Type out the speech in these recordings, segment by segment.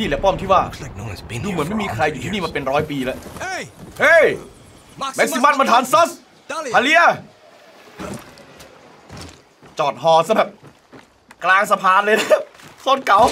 นี่แหละป้อมที่ว่าดูเหมือนไม่มีใครอยู่ที่นี่มาเป็น100 ปีแล้วเฮ้ยแม็กซิมัสมาทานซัสฮาเลียจอดฮอซะแบบกลางสะพานเลยนะโคตรเก๋า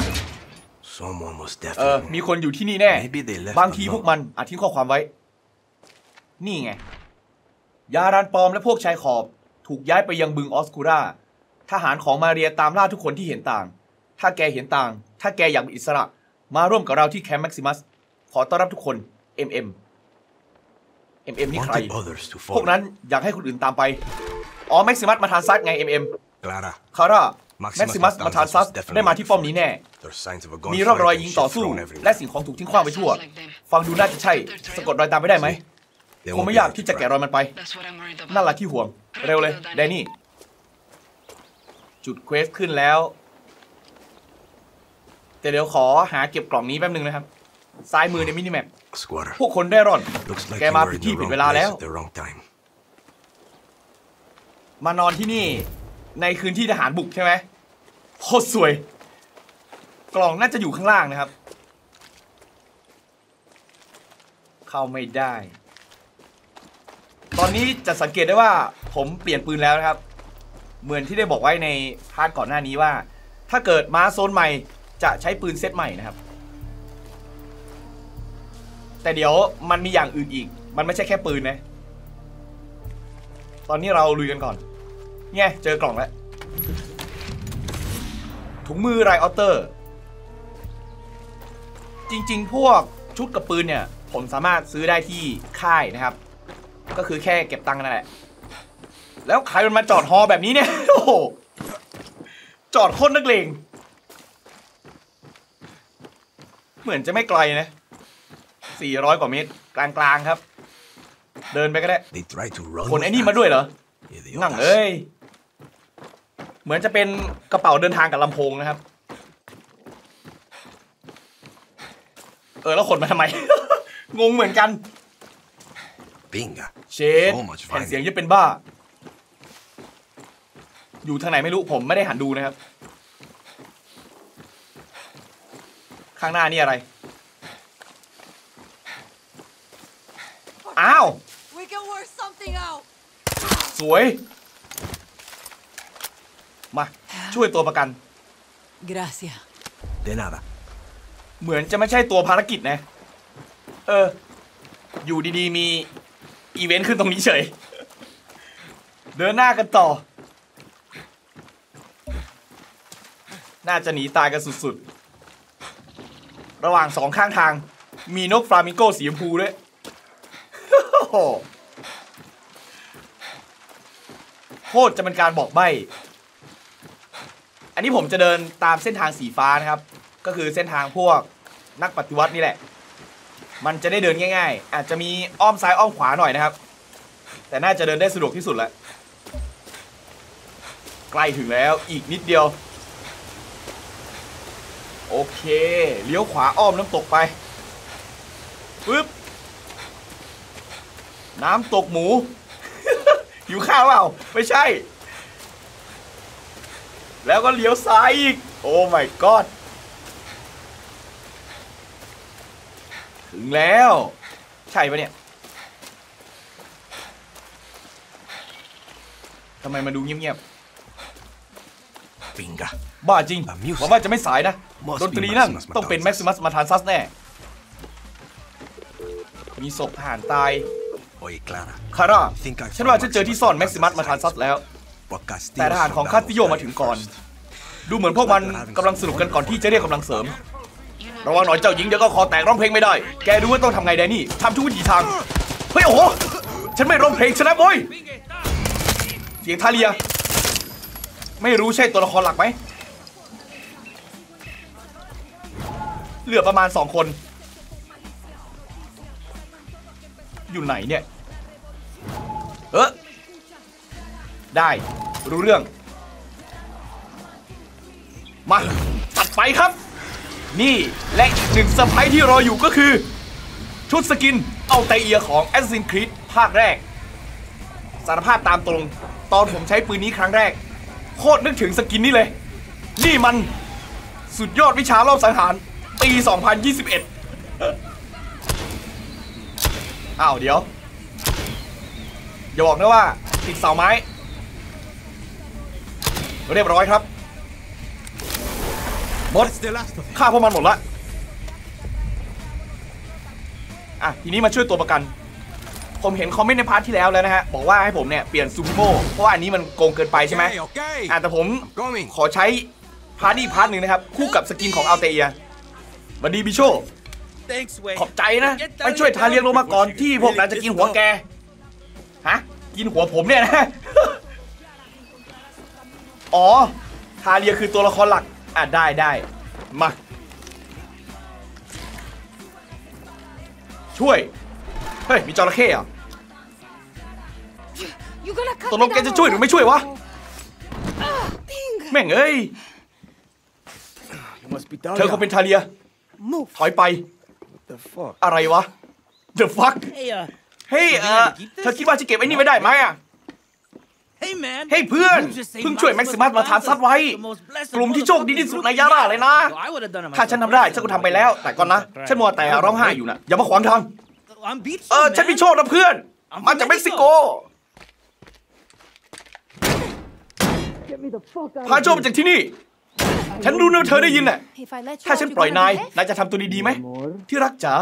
มีคนอยู่ที่นี่แน่บางทีพวกมันอาจทิ้งข้อความไว้นี่ไงยารานปอมและพวกชายขอบถูกย้ายไปยังบึงออสคูราทหารของมาเรียตามล่าทุกคนที่เห็นต่างถ้าแกเห็นต่างถ้าแกอยากเป็นอิสระมาร่วมกับเราที่แคมป์แม็กซิมัสขอต้อนรับทุกคน MM นี่ใครพวกนั้นอยากให้คนอื่นตามไปอ๋อแม็กซิมัสมาทานซัสไง MM คาร่าแม็กซิมัสมาทานซัสได้มาที่ป้อมนี้แน่มีร่องรอยยิงต่อสู้และสิ่งของถูกทิ้งขว้างไปทั่วฟังดูน่าจะใช่สะกดรอยตามไม่ได้ไหมคงไม่ยากที่จะแกะรอยมันไปนั่นแหละที่ห่วงเร็วเลยแดนนี่จุดเควสขึ้นแล้วแต่เดี๋ยวขอหาเก็บกล่องนี้แป๊บนึงนะครับซ้ายมือในมินิแมปพวกคนได้ร่อนแกมาผิดที่ผิดเวลาแล้วมานอนที่นี่ในคืนที่ทหารบุกใช่ไหมโคตรสวยกล่องน่าจะอยู่ข้างล่างนะครับเข้าไม่ได้ตอนนี้จะสังเกตได้ว่าผมเปลี่ยนปืนแล้วนะครับเหมือนที่ได้บอกไว้ในพาร์ทก่อนหน้านี้ว่าถ้าเกิดมาโซนใหม่จะใช้ปืนเซตใหม่นะครับแต่เดี๋ยวมันมีอย่างอื่นอีกมันไม่ใช่แค่ปืนนะตอนนี้เราลุยกันก่อนเนี่ยเจอกล่องแล้วถุงมือไรออเตอร์จริงๆพวกชุดกับปืนเนี่ยผมสามารถซื้อได้ที่ค่ายนะครับก็คือแค่เก็บตังค์นั่นแหละแล้วใครมันมาจอดฮอแบบนี้เนี่ยโอ้โหจอดโคตรนักเลงเหมือนจะไม่ไกลนะ400 กว่าเมตรกลางๆครับเดินไปก็ได้คนไอ้นี่มาด้วยเหรอนั่งเอ้ยเหมือนจะเป็นกระเป๋าเดินทางกับลำโพงนะครับแล้วขนมาทำไม งงเหมือนกันเชดแผ่นเสียงจะเป็นบ้าอยู่ทางไหนไม่รู้ผมไม่ได้หันดูนะครับข้างหน้านี่อะไรอ้าวสวยมาช่วยตัวประกันเหมือนจะไม่ใช่ตัวภารกิจนะอยู่ดีๆมีอีเวนต์ขึ้นตรงนี้เฉยเดินหน้ากันต่อน่าจะหนีตายกันสุดๆระหว่างสองข้างทางมีนกฟลามิงโกสีชมพูด้วยโคตรจะเป็นการบอกใบ้อันนี้ผมจะเดินตามเส้นทางสีฟ้านะครับก็คือเส้นทางพวกนักปฏิวัตินี่แหละมันจะได้เดินง่ายๆอาจจะมีอ้อมซ้ายอ้อมขวาหน่อยนะครับแต่น่าจะเดินได้สะดวกที่สุดแล้วใกล้ถึงแล้วอีกนิดเดียวโอเคเลี้ยวขวาอ้อมน้ำตกไปปึ๊บน้ำตกหมู อยู่ข้าวเปล่าไม่ใช่แล้วก็เลี้ยวซ้ายอีกโอ้ my god ถึงแล้วใช่ปะเนี่ยทำไมมาดูเงียบๆบ้าจริงหวังว่าจะไม่สายนะดนตรีนั่นต้องเป็นแม็กซิมัสมาทานซัสแน่มีศพทหารตายคาร่าฉันว่าฉันเจอที่ซ่อนแม็กซิมัสมาทานซัสแล้วแต่ทหารของคาสติโยมาถึงก่อนดูเหมือนพวกมันกำลังสนุกกันก่อนที่จะเรียกกำลังเสริมระวังหน่อยเจ้าหญิงเดี๋ยวก็คอแตกร้องเพลงไม่ได้แกรู้ว่าต้องทำไงแดนนี่ทำทุกวิถีทางเฮ้ยโอ้โหฉันไม่ร้องเพลงชนะโว้ยเสียงทาเลียไม่รู้ใช่ตัวละครหลักไหมเหลือประมาณ2 คนอยู่ไหนเนี่ยได้รู้เรื่องมาตัดไปครับนี่และอีกหนึ่งเซอร์ไพรส์ที่รออยู่ก็คือชุดสกินเอาไตเอียของ Assassin's Creed ภาคแรกสารภาพตามตรงตอนผมใช้ปืนนี้ครั้งแรกโคตรนึกถึงสกินนี้เลยนี่มันสุดยอดวิชารอบสังหารปี 2021 อ้าวเดี๋ยวอย่าบอกนะว่าติดเสาไม้เรียบร้อยครับหมดฆ่าพวกมันหมดละอ่ะทีนี้มาช่วยตัวประกันผมเห็นคอมเมนต์ในพาร์ทที่แล้วนะฮะบอกว่าให้ผมเนี่ยเปลี่ยนซูบิโมเพราะว่าอันนี้มันโกงเกินไปใช่ไหมแต่ผมขอใช้พาร์ทนี้พาร์ทหนึ่งนะครับคู่กับสกินของอัลเตียบัดดี้บิโชขอบใจนะไปช่วยทาเลียนลงมาก่อนที่พวกนั้นจะกินหัวแกฮะกินหัวผมเนี่ยนะอ๋อทาเลียคือตัวละครหลักอ่ะได้มาช่วยเฮ้ยมีจระเข้อะตกลงแกจะช่วยหรือไม่ช่วยวะแม่งเอ้ยเธอคงเป็นทาเลียถอยไปอะไรวะ The fuck เฮ้ยเธอคิดว่าจะเก็บไอ้นี่ไม่ได้ไหมอะเฮ้ยเพื่อนเพิ่งช่วยแม็กซิมัสมาทานซัดไว้กลุ่มที่โชคดีที่สุดในยาร่าเลยนะถ้าฉันทำได้ฉันก็ทำไปแล้วแต่ก่อนนะฉันมัวแต่ร้องไห้อยู่นะอย่ามาขวางทางฉันมีโชคนะเพื่อนมาจากเม็กซิโกพาโชคมาจากที่นี่ฉันรู้นะเธอได้ยินน่ะถ้าฉันปล่อยนายจะทำตัวดีๆไหมที่รักจ๋า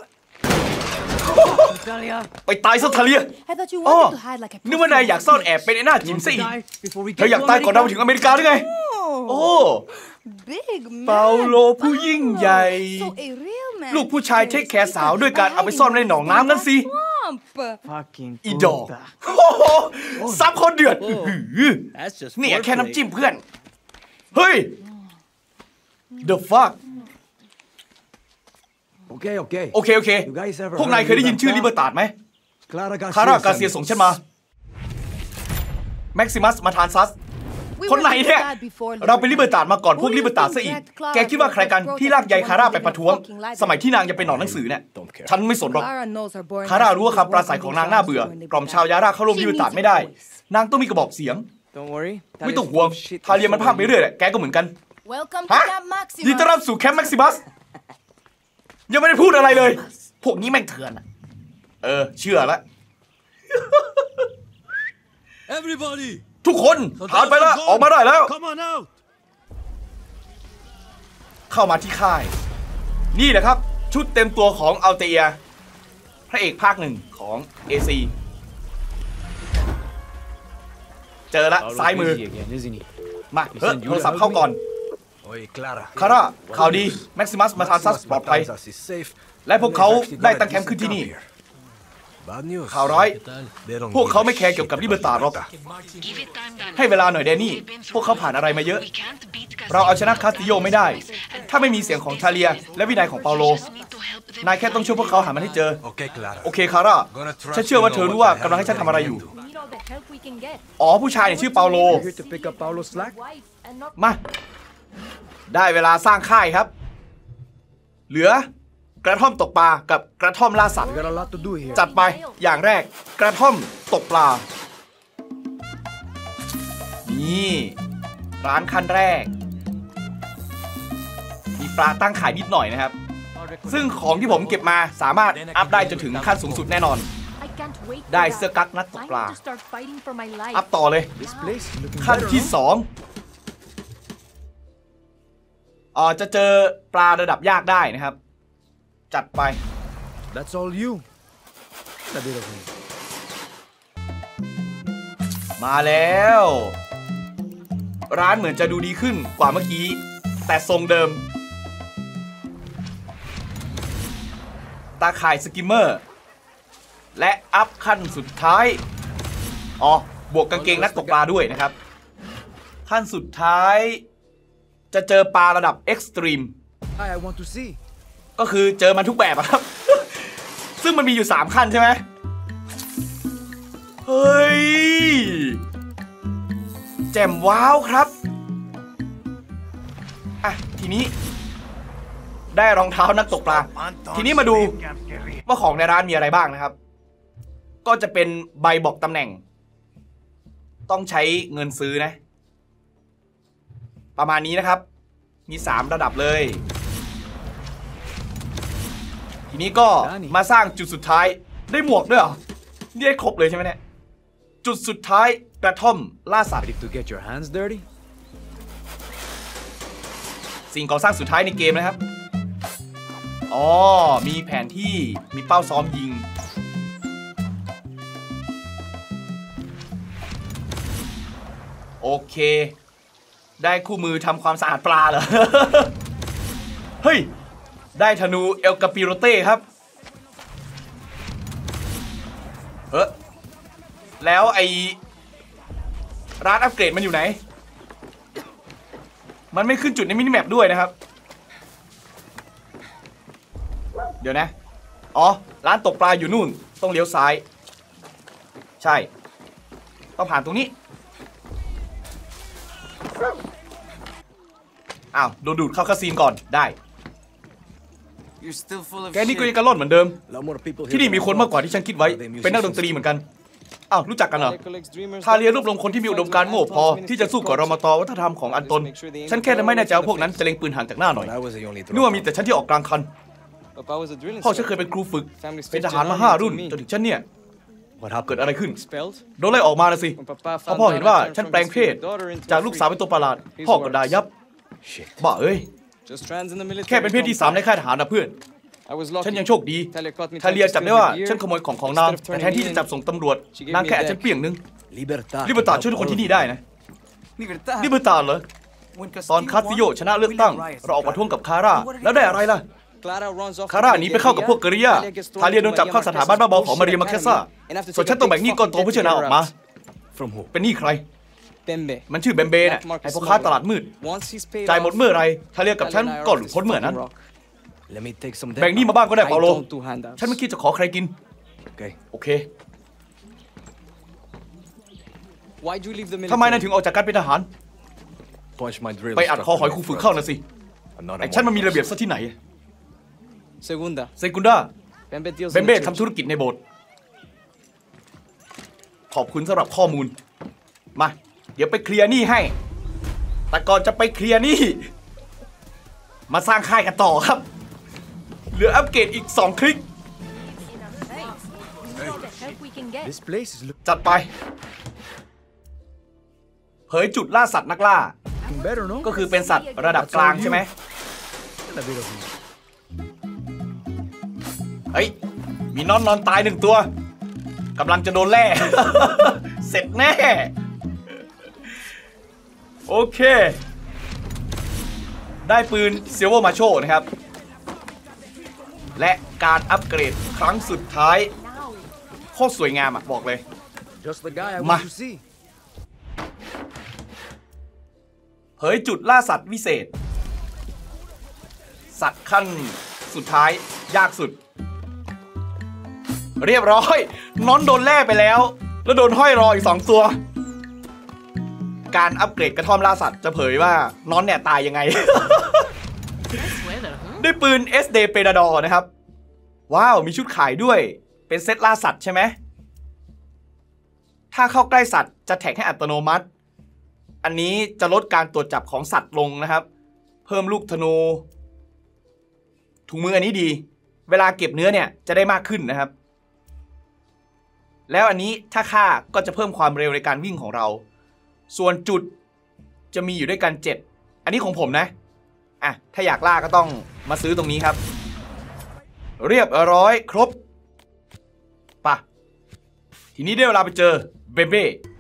ไปตายซะทาเลียอ๋อนึกว่านายอยากซ่อนแอบเป็นไอ้หน้าจิ๋มซะอีกเธออยากตายก่อนเราไปถึงอเมริกาหรือไงโอ้เปาโลผู้ยิ่งใหญ่ลูกผู้ชายเทคแคร์สาวด้วยการเอาไปซ่อนในหนองน้ำนั่นสิอีดอกซับคนเดือดนี่แค่น้ำจิ้มเพื่อนเฮ้ย The fuck โอเคพวกนายเคยได้ยินชื่อลิเบอร์ตาดไหมคาร่ากาเซียส่งฉันมาแม็กซิมัสมาทานซัสคนไหนเนี่ยเราเป็นลิเบอร์ตาดมาก่อนพวกลิเบอร์ตาดซะอีกแกคิดว่าใครกันที่ลากใยคาร่าไปประท้วงสมัยที่นางยังเป็นหนอนหนังสือเนี่ยฉันไม่สนหรอกคาร่ารู้ว่าคำปราศัยของนางน่าเบื่อกล่อมชาวยาร่าเข้าร่วมลิเบอร์ตาดไม่ได้นางต้องมีกระบอกเสียงไม่ต้องห่วงทาเลียมันพากไปเรื่อยแหละแกก็เหมือนกันฮะยินดีต้อนรับสู่แคมป์แม็กซิมัสยังไม่ได้พูดอะไรเลยพวกนี้แม่งเถื่อนเชื่อละทุกคนผ่านไปแล้วออกมาได้แล้วเข้ามาที่ค่ายนี่แหละครับชุดเต็มตัวของอัลเตียพระเอกภาคหนึ่งของ AC เจอละซ้ายมือมาโทรศัพท์เข้าก่อนคาร่าข่าวดีแม็กซิมัสมาทานซัสปลอดภัยและพวกเขาได้ตั้งแคมป์ขึ้นที่นี่ข่าวร้ายพวกเขาไม่แคร์เกี่ยวกับลิเบอร์ตาหรอกให้เวลาหน่อยแดนนี่พวกเขาผ่านอะไรมาเยอะเราเอาชนะคาสติโยไม่ได้ถ้าไม่มีเสียงของทาเลียและวินัยของเปาโลนายแค่ต้องช่วยพวกเขาหามันให้เจอโอเคคาร่าฉันเชื่อว่าเธอรู้ว่ากำลังให้ฉันทำอะไรอยู่อ๋อผู้ชายเนี่ยชื่อเปาโลมาได้เวลาสร้างค่ายครับเหลือกระท่อมตกปลากับกระท่อมล่าสัตว์จัดไปอย่างแรกกระท่อมตกปลานี่ร้านขั้นแรกมีปลาตั้งขายนิดหน่อยนะครับซึ่งของที่ผมเก็บมาสามารถอัพได้จนถึงขั้นสูงสุดแน่นอนได้เสื้อกั๊กนักตกปลาอัพต่อเลยขั้นที่2จะเจอปลาระดับยากได้นะครับจัดไป That's all you มาแล้วร้านเหมือนจะดูดีขึ้นกว่าเมื่อกี้แต่ทรงเดิมตาข่ายสกิมเมอร์และอัพขั้นสุดท้ายบวกกางเกงนักตกปลาด้วยนะครับขั้นสุดท้ายจะเจอปลาระดับเอ็กซ์ตรีมก็คือเจอมันทุกแบบครับ ซึ่งมันมีอยู่3ขั้นใช่ไหมเฮ้ยแจ่มว้าวครับทีนี้ได้รองเท้านักตกปลาทีนี้มาดูว่าของในร้านมีอะไรบ้างนะครับก็จะเป็นใบบอกตำแหน่งต้องใช้เงินซื้อนะประมาณนี้นะครับมี3ระดับเลยทีนี้ก็มาสร้างจุดสุดท้ายได้หมวกด้วยเหรอนี่ได้ครบเลยใช่ไหมเนี่ยจุดสุดท้ายกระท่อมล่าสัตว์สิ่งก่อสร้างสุดท้ายในเกมนะครับอ๋อมีแผนที่มีเป้าซ้อมยิงโอเคได้คู่มือทำความสะอาดปลาเหรอ เฮ้ยได้ธนูเอลกาปิโรเต้ครับแล้วไอร้านอัปเกรดมันอยู่ไหนมันไม่ขึ้นจุดในมินิแมปด้วยนะครับเดี๋ยวนะอ๋อร้านตกปลาอยู่นู่นต้องเลี้ยวซ้ายใช่ต้องผ่านตรงนี้อ้าวโดนดูดเข้าคาซีนก่อนได้แกนี่ก็ยังกระล่อนเหมือนเดิมที่นี่มีคนมากกว่าที่ฉันคิดไว้เป็นนักดนตรีเหมือนกันอ้าวรู้จักกันเหรอทาเลียรวบรวมคนที่มีอุดมการณ์โง่พอที่จะสู้กับรมตวัฒนธรรมของอันตนฉันแค่ไม่แน่ใจว่าพวกนั้นจะเล็งปืนห่างจากหน้าหน่อยนึกว่ามีแต่ฉันที่ออกกลางคันพ่อฉันเคยเป็นครูฝึกเป็นทหารมา5 รุ่นจนถึงฉันเนี่ยเกิดอะไรขึ้นโดนไล่ออกมาละสิเพราะพ่อเห็นว่าฉันแปลงเพศจากลูกสาวเป็นตัวประหลาดพ่อก็ด่ายับบ้าเอ้ยแค่เป็นเพศที่3ในค่ายทหารนะเพื่อนฉันยังโชคดีทาเลียจับได้ว่าฉันขโมยของนางแต่แทนที่จะจับส่งตำรวจนางแค่ฉันเปี่ยงนึงลิเบอร์ตาช่วยทุกคนที่นี่ได้นะลิเบอร์ตาเหรอตอนคาซิโยชนะเลือกตั้งเราออกมาท้วงกับคาร่าแล้วได้อะไรล่ะคาร่าหนีไปเข้ากับพวกกอริยาทาเลียโดนจับเข้าสถาบันบ้าบอของมาเรียมาแคสซ่าส่วนฉันต้องแบ่งหนี้ก้อนโตเพื่อช่วยนางออกมาเป็นหนี้ใครมันชื่อเบมเบ้น่ะไอ้พ่อค้าตลาดมืดจ่ายหมดเมื่อไรทาเลียกับฉันก็หลุดพ้นเมื่อนั้นแบ่งหนี้มาบ้างก็ได้เปาโลฉันไม่คิดจะขอใครกินโอเคทำไมนายถึงออกจากการเป็นทหารไปอัดคอหอยครูฝึกเข้านะสิไอ้ฉันมันมีระเบียบซะที่ไหนเซกุนดาเบมเบ้ทำธุรกิจในโบสถ์ขอบคุณสำหรับข้อมูลมาเดี๋ยวไปเคลียร์หนี้ให้แต่ก่อนจะไปเคลียร์หนี้มาสร้างค่ายกันต่อครับเหลืออัปเกรดอีก2 คลิกจัดไปเผยจุดล่าสัตว์นักล่าก็คือเป็นสัตว์ระดับกลางใช่ไหมเฮ้ยมีนอนตาย1 ตัวกำลังจะโดนแล่ เสร็จแน่โอเคได้ปืนซิลเวอร์มาโชนะครับและการอัปเกรดครั้งสุดท้ายโคตรสวยงามอ่ะบอกเลยมาเผยจุดล่าสัตว์วิเศษสัตว์ขั้นสุดท้ายยากสุดเรียบร้อยน้อนโดนแล่ไปแล้วโดนห้อยรออีก2 ตัวการอัปเกรดกระท่อมล่าสัตว์จะเผยว่าน้อนเนี่ยตายยังไง ได้ปืน SD Predador นะครับว้าวมีชุดขายด้วยเป็นเซตล่าสัตว์ใช่ไหมถ้าเข้าใกล้สัตว์จะแท็กให้อัตโนมัติอันนี้จะลดการตรวจจับของสัตว์ลงนะครับเพิ่มลูกธนูถุงมืออันนี้ดีเวลาเก็บเนื้อเนี่ยจะได้มากขึ้นนะครับแล้วอันนี้ถ้าฆ่าก็จะเพิ่มความเร็วในการวิ่งของเราส่วนจุดจะมีอยู่ด้วยกัน7อันนี้ของผมนะถ้าอยากล่าก็ต้องมาซื้อตรงนี้ครับเรียบร้อยครบป่ะทีนี้ได้เวลาไปเจอเบเบ้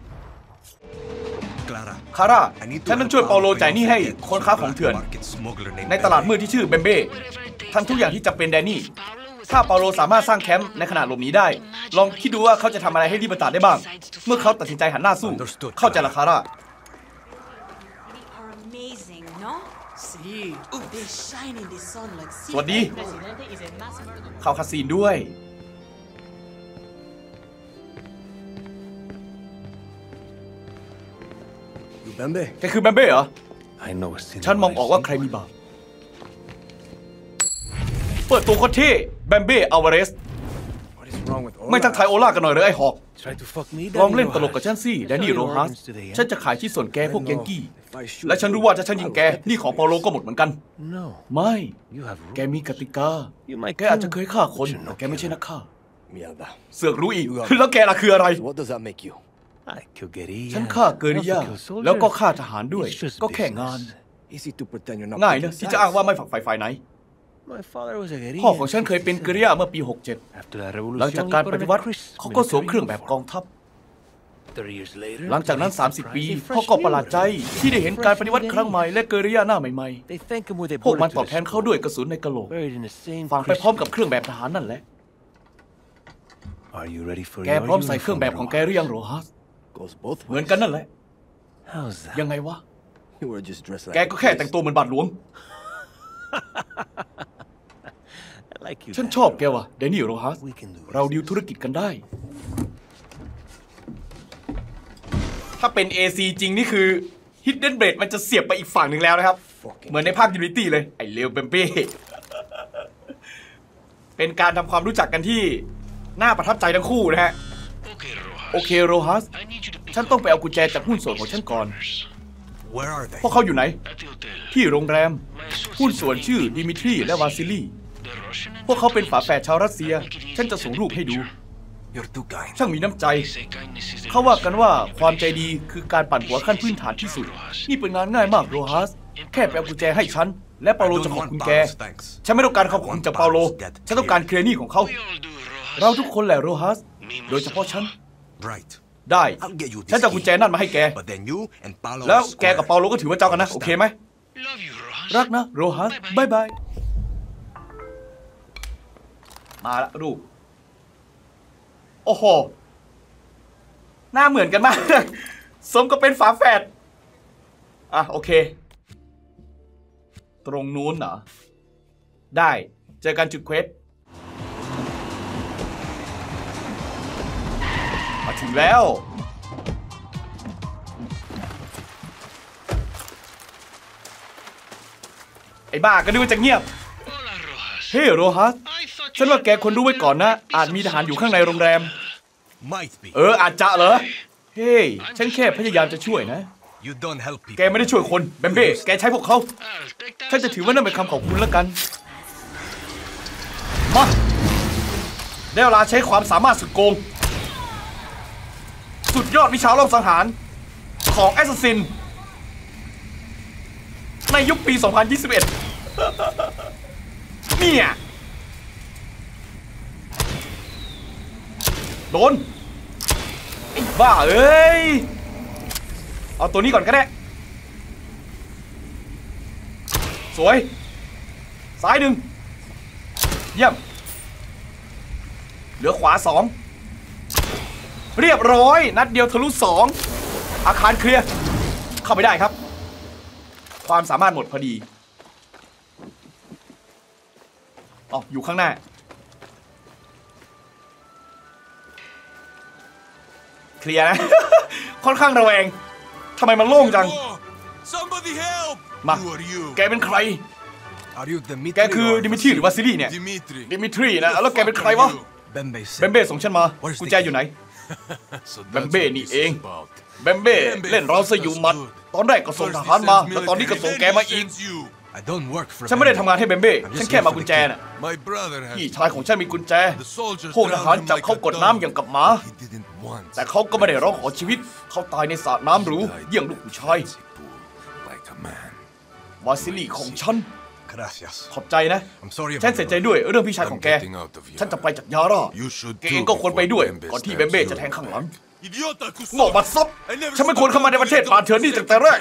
คาร่าฉันต้องช่วยเปาโลจ่ายหนี้ให้คนค้าของเถื่อนในตลาดมืดที่ชื่อเบมเบ้ทำทุกอย่างที่จำเป็นแดนนี่ถ้าเปาโลสามารถสร้างแคมป์ในขณะหลบหนีได้ลองคิดดูว่าเขาจะทำอะไรให้ลิเบอร์ตาได้บ้างเมื่อเขาตัดสินใจหันหน้าสู้เข้าใจละคาร่าสวัสดีเข้าคาซีนด้วยแกคือแบมเบ้เหรอฉันมองออกว่าใครมีบาปเปิดตัวคนเท่แบมเบ้อัลวาเรสไม่ทักทายโอล่ากันหน่อยเลยไอ้หอกลองเล่นตลกกับฉันสิแดนนี่โรฮัสฉันจะขายชิ้นส่วนแกพวกยังกี้และฉันรู้ว่าถ้าฉันยิงแกนี่ของเปาโลก็หมดเหมือนกันไม่แกมีกติกาแกอาจจะเคยฆ่าคนแต่แกไม่ใช่นักฆ่าเสือกรู้อีกแล้วแกล่ะคืออะไรฉันฆ่าเกอริยาแล้วก็ฆ่าทหารด้วยก็แค่งานง่ายนะที่จะอ้างว่าไม่ฝักใฝ่ฝ่ายไหนพ่อของฉันเคยเป็นเกอริยาเมื่อปี 67 หลังจากการปฏิวัติเขาก็สวมเครื่องแบบกองทัพหลังจากนั้น 30 ปีพ่อก็ประหลาดใจที่ได้เห็นการปฏิวัติครั้งใหม่และเกอริยาหน้าใหม่ๆพวกมันตอบแทนเขาด้วยกระสุนในกะโหลกฝังไปพร้อมกับเครื่องแบบทหารนั่นแหละแกพร้อมใส่เครื่องแบบของแกหรือยังโรฮัสเหมือนกันนั่นแหละยังไงวะแกก็แค่แต่งตัวเหมือนบาทหลวงฉันชอบแกว่ะแดนนี่โรฮัสเราดีลธุรกิจกันได้ถ้าเป็น AC จริงนี่คือ Hidden Blade มันจะเสียบไปอีกฝั่งหนึ่งแล้วนะครับเหมือนในภาค Unity เลยไอ้เลวเบมเบ้เป็นการทำความรู้จักกันที่น่าประทับใจทั้งคู่นะฮะโอเคโรฮัสฉันต้องไปเอากุญแจจากหุ้นส่วนของฉันก่อนพวกเขาอยู่ไหนที่โรงแรมหุ้นส่วนชื่อดิมิทรีและวาซิลีพวกเขาเป็นฝาแฝดชาวรัสเซียฉันจะส่งรูปให้ดูช่างมีน้ำใจเขาว่ากันว่าความใจดีคือการปั่นหัวขั้นพื้นฐานที่สุดนี่เป็นงานง่ายมากโรฮัสแค่ไปเอากุญแจให้ฉันและเปาโลจะขอบคุณแกฉันไม่ต้องการคำขอบคุณจากเปาโลฉันต้องการเคลียร์หนี้ของเขาเราทุกคนแหละโรฮัสโดยเฉพาะฉันได้ฉันจะกุญแจนั่นมาให้แกแล้วแกกับเปาโลก็ถือว่าเจ้ากันนะโอเคไหมรักนะโรฮัสบายบายมาละรูปโอ้โหหน้าเหมือนกันมากสมกับเป็นฝาแฝดอ่ะโอเคตรงนู้นเหรอได้เจอกันจุดเควสมาถึงแล้วไอ้บ้าก็ดูจะเงียบเฮ้โรฮัสฉันว่าแกควรรู้ไว้ก่อนนะอาจมีทหารอยู่ข้างในโรงแรมอาจจะเหรอเฮ้ฉันแค่พยายามจะช่วยนะแกไม่ได้ช่วยคนแบมเบ้แกใช้พวกเขาฉันจะถือว่านั่นเป็นคำขอบคุณแล้วกันมาได้เวลาใช้ความสามารถสุดโกงสุดยอดวิชาลอบสังหารของแอสซัสซินในยุคปี 2021 เนี่ยโดนไอ้บ้าเอ้ยเอาตัวนี้ก่อนก็ได้สวยซ้ายหนึ่งเยี่ยมเหลือขวา2เรียบร้อยนัดเดียวทะลุ2อาคารเคลียร์เข้าไปได้ครับความสามารถหมดพอดีอ๋ออยู่ข้างหน้าเคลียร์นะ ค่อนข้างระแวงทำไมมันโล่งจังมาแกเป็นใครแกคือดิมิทรีหรือวาซิลีเนี่ยดิมิทรีนะแล้วแกเป็นใครวะแบมเบ้ส่งฉันมากุญแจอยู่ไหนแบมเบ้นี่เองแบมเบ้เล่นเราซะอยู่มัดตอนแรกก็ส่งทหารมาแล้วตอนนี้ก็ส่งแกมาอีกฉันไม่ได้ทำงานให้แบมเบ้ฉันแค่มากุญแจน่ะพี่ชายของฉันมีกุญแจพวกทหารจับเขากดน้ำอย่างกับหมาแต่เขาก็ไม่ได้ร้องขอชีวิตเขาตายในสระน้ำหรูเยี่ยงลูกผู้ชายวาซิลีของฉันขอบใจนะฉันเสียใจด้วยเรื่องพี่ชายของแกฉันจะไปจากยาร่าแกเองก็ควรไปด้วยก่อนที่แบมเบ้จะแทงข้างหลังโง่บัดซบฉันไม่ควรเข้ามาในประเทศป่าเถื่อนนี่ตั้งแต่แรก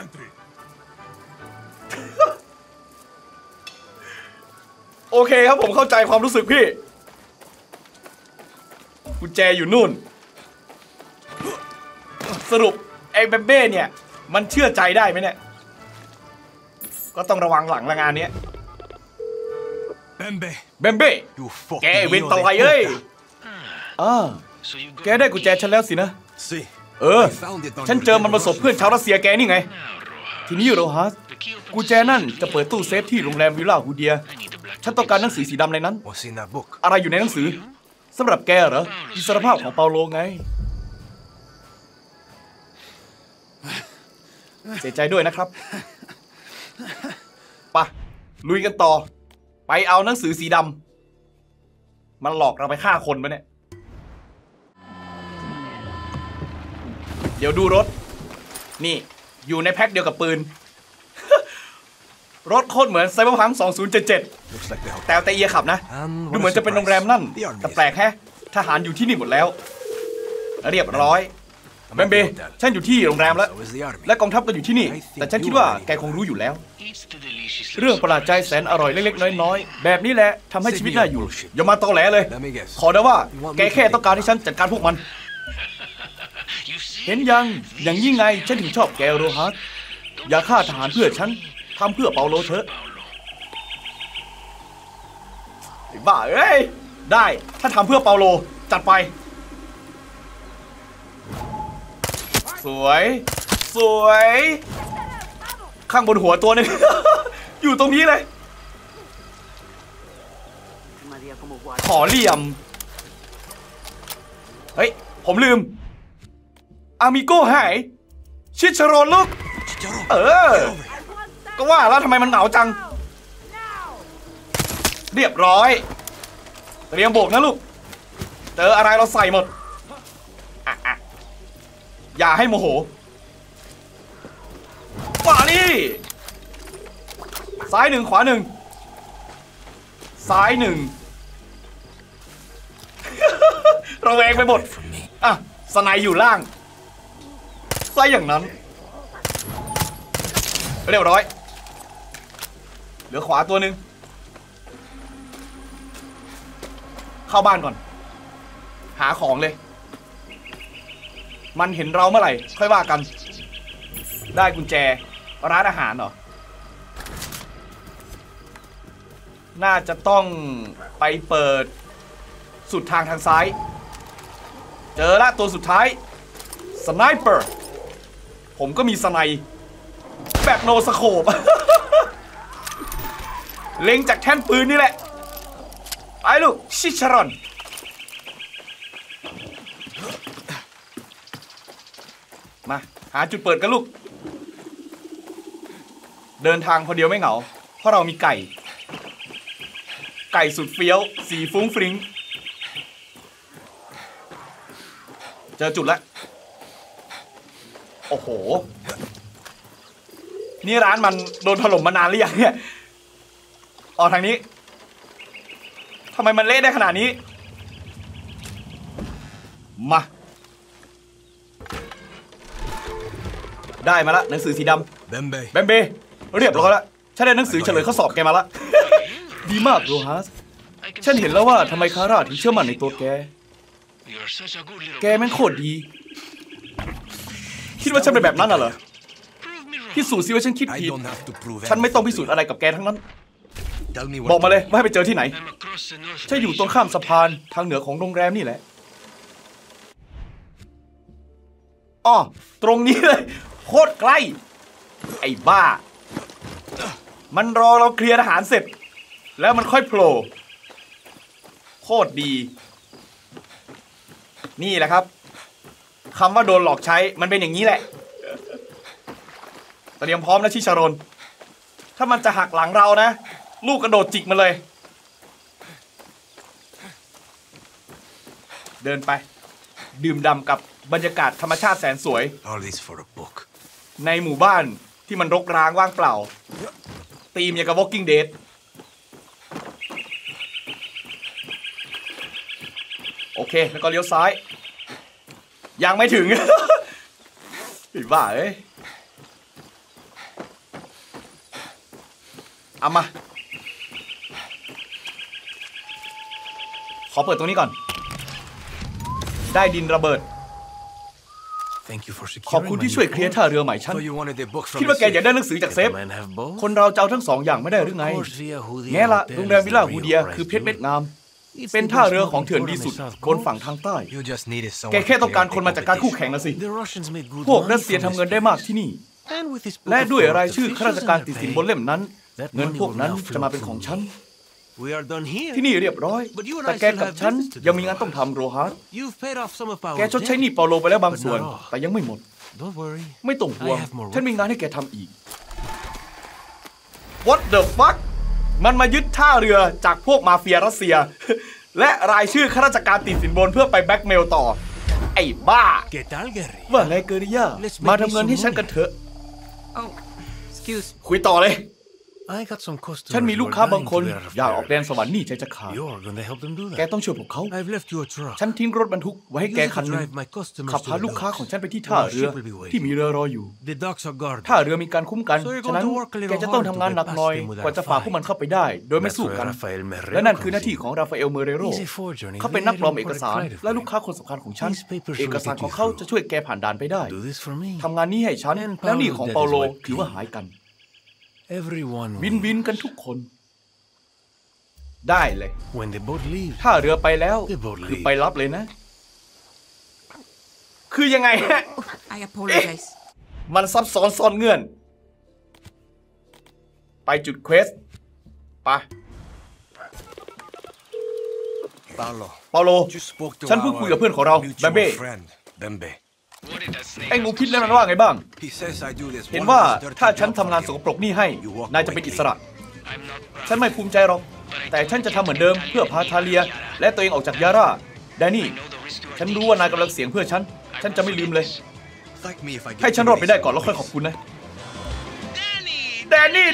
โอเคครับผมเข้าใจความรู้สึกพี่กุญแจอยู่นู่นสรุปไอ้แบมเบ้เนี่ยมันเชื่อใจได้ไหมเนี่ยก็ต้องระวังหลังละงานนี้แบมเบ้แกเว้นตะไลเอ้ยแกได้กุญแจฉันแล้วสินะฉันเจอมันประสบเพื่อนชาวรัสเซียแกนี่ไงทีนี้โรฮัสกุญแจนั่นจะเปิดตู้เซฟที่โรงแรมวิลล่าฮูเดียฉันต้องการหนังสือสีดำในนั้นอะไรอยู่ในหนังสือสำหรับแกเหรออิสรภาพของเปาโลไงเสียใจด้วยนะครับไปลุยกันต่อไปเอาหนังสือสีดำมันหลอกเราไปฆ่าคนปะเนี่ยเดี๋ยวดูรถนี่อยู่ในแพ็คเดียวกับปืน รถโคตรเหมือนไซเบอร์พัง2077แต่เอียขับนะดูเหมือนจะเป็นโรงแรมนั่นแต่แปลกแฮะทหารอยู่ที่นี่หมดแล้วเรียบร้อยแบมเบฉันอยู่ที่โรงแรมแล้วและกองทัพก็อยู่ที่นี่แต่ฉันคิดว่าแกคงรู้อยู่แล้วเรื่องประหลาดใจแสนอร่อยเล็กๆน้อยๆแบบนี้แหละทำให้ชีวิตน่าอยู่อย่ามาตอแหลเลยขอได้ว่าแกแค่ต้องการให้ฉันจัดการพวกมันเห็นยังอย่างยิ่งไงฉันถึงชอบแกโรฮัสอย่าฆ่าทหารเพื่อฉันทำเพื่อเปาโลเถอะบ้าเอ้ยได้ถ้าทำเพื่อเปาโลจัดไปสวยสวยข้างบนหัวตัวนึง อยู่ตรงนี้เลยขอเหลี่ยมเฮ้ยผมลืมอามิโก้หายชิชโรลูกก็ว่าแล้วทำไมมันเหงาจังเรียบร้อยเตรียมโบกนะลูกเจออะไรเราใส่หมดอย่าให้โมโหป่านี่ซ้ายหนึ่งขวาหนึ่งซ้ายหนึ่ง ระแวงไปหมดอ่ะสไนอยู่ล่างซะอย่างนั้นเรียบร้อยเหลือขวาตัวหนึ่งเข้าบ้านก่อนหาของเลยมันเห็นเราเมื่อไหร่ค่อยว่ากันได้กุญแจร้านอาหารเหรอน่าจะต้องไปเปิดสุดทางซ้ายเจอละตัวสุดท้ายสไนเปอร์ผมก็มีสไนแบบโนสโคป เล็งจากแท่นปืนนี่แหละไอ้ลูกชิชารอนมาหาจุดเปิดกันลูกเดินทางคนเดียวไม่เหงาเพราะเรามีไก่สุดเฟี้ยวสีฟุ้งฟริ้งเจอจุดแล้วโอ้โหนี่ร้านมันโดนถล่มมานานหรือยังเนี่ยออกทางนี้ทำไมมันเละได้ขนาดนี้มาได้มาละหนังสือสีดำแบมเบเรียบร้อยละฉันได้หนังสือเฉลยข้อสอบแกมาละดีมากโรฮัสฉันเห็นแล้วว่าทำไมคาร่าถึงเชื่อมั่นในตัวแกแม่งโคตรดีคิดว่าฉันเป็นแบบนั้นเหรอพิสูจน์สิว่าฉันคิดผิดฉันไม่ต้องพิสูจน์อะไรกับแกทั้งนั้นบอกมาเลยว่าให้ไปเจอที่ไหนฉันอยู่ตรงข้ามสะพานทางเหนือของโรงแรมนี่แหละอ้อตรงนี้เลยโคตรใกล้ไอ้บ้ามันรอเราเคลียร์อาหารเสร็จแล้วมันค่อยโผล่โคตรดีนี่แหละครับคำว่าโดนหลอกใช้มันเป็นอย่างนี้แหละเตรียมพร้อมนะชิชารอนถ้ามันจะหักหลังเรานะลูกกระโดดจิกมันเลยเดินไปดื่มด่ำกับบรรยากาศธรรมชาติแสนสวยในหมู่บ้านที่มันรกร้างว่างเปล่าธีมอย่างกับ Walking Dead โอเคแล้วก็เลี้ยวซ้ายยังไม่ถึง ไอ้บ้าเอ้ยเอามาขอเปิดตรงนี้ก่อนได้ดินระเบิดขอบคุณที่ช่วยเคลียร์ท่าเรือใหม่ฉันคิดว่าแกอยากได้หนังสือจากเซฟคนเราจะเอาทั้งสองอย่างไม่ได้หรือไงแง่ละโรงแรมวิลล่าฮูเดียคือเพชรเม็ดงามเป็นท่าเรือของเถื่อนดีสุดบนฝั่งทางใต้แกแค่ต้องการคนมาจากการคู่แข่งนะสิพวกรัสเซียทำเงินได้มากที่นี่และด้วยรายชื่อข้าราชการติดสินบนเล่มนั้นเงินพวกนั้นจะมาเป็นของฉันที่นี่เรียบร้อยแต่แกกับฉันยังมีงานต้องทำโรฮัสแกชดใช้หนี้เปาโลไปแล้วบางส่วนแต่ยังไม่หมดไม่ต้องห่วงฉันมีงานให้แกทำอีก What the fuck มันมายึดท่าเรือจากพวกมาเฟียรัสเซีย และรายชื่อข้าราชการติดสินบนเพื่อไปแบล็กเมลต่อไอ้บ้าว่าไงเกอริยามาทำเงินให้ฉันกันเถอะคุยต่อเลยฉันมีลูกค้าบางคนอยากออกแดนสวรรค์นี่ใจจะขาดแกต้องช่วยพวกเขาฉันทิ้งรถบรรทุกไว้ให้แกคันนึงขับพาลูกค้าของฉันไปที่ท่าเรือที่มีเรือรออยู่ท่าเรือมีการคุ้มกันฉะนั้นแกจะต้องทำงานหนักหน่อยกว่าจะฝ่าพวกมันเข้าไปได้โดยไม่สู้กันและนั่นคือหน้าที่ของราฟาเอลเมเรโรเขาเป็นนักปลอมเอกสารและลูกค้าคนสำคัญของฉันเอกสารของเขาจะช่วยแกผ่านด่านไปได้ทำงานนี้ให้ฉันแล้วหนี้ของเปาโลถือว่าหายกันวินกันทุกคนได้เลยถ้าเรือไปแล้วคือไปรับเลยนะคือยังไงฮะมันซับซ้อนซ่อนเงื่อนไปจุดเควสไปเปาโลฉันเพิ่งคุยกับเพื่อนของเราแบมเบ้ไอ้งูพิษนั้นว่าไงบ้างเห็นว่าถ้าฉันทำงานสกปรกนี่ให้นายจะเป็นอิสระฉันไม่ภูมิใจหรอกแต่ฉันจะทำเหมือนเดิมเพื่อพาทาเลียและตัวเองออกจากยาร่าแดนนี่ฉันรู้ว่านายกำลังเสี่ยงเพื่อฉันจะไม่ลืมเลยให้ฉันรอดไปได้ก่อนแล้วค่อยขอบคุณนะแดนนี่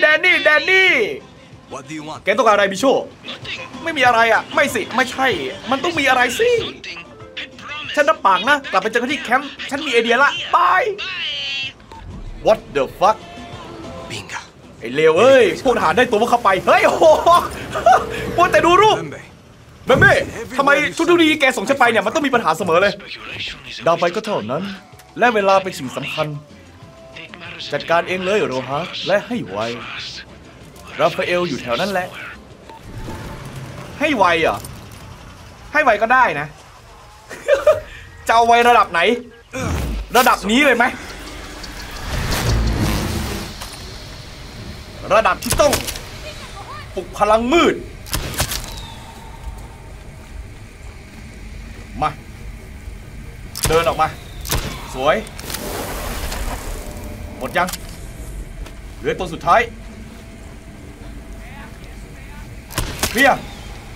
แกต้องการอะไรบิโชไม่มีอะไรอ่ะไม่สิไม่ใช่มันต้องมีอะไรสิฉันรับปากนะกลับไปเจอกันที่แคมป์ฉันมีไอเดียละบาย What the fuck ไอเลวเอ้ยพวกทหารได้ตัวพวกเข้าไปเฮ้ยโอ้โหพวกแต่ดูรูปแบมเบ้ทำไมทุกทีแกส่งฉันไปเนี่ยมันต้องมีปัญหาเสมอเลยดาวไปก็เท่านั้นและเวลาเป็นสิ่งสำคัญจัดการเองเลยโรฮะและให้ไวราฟาเอลอยู่แถวนั้นแหละให้ไวอ่ะให้ไวก็ได้นะจะเอาไว้ระดับไหนระดับนี้เลยไหมระดับที่ต้องปลุกพลังมืดมาเดินออกมาสวยหมดยังเหลือตัวสุดท้ายเคลียร์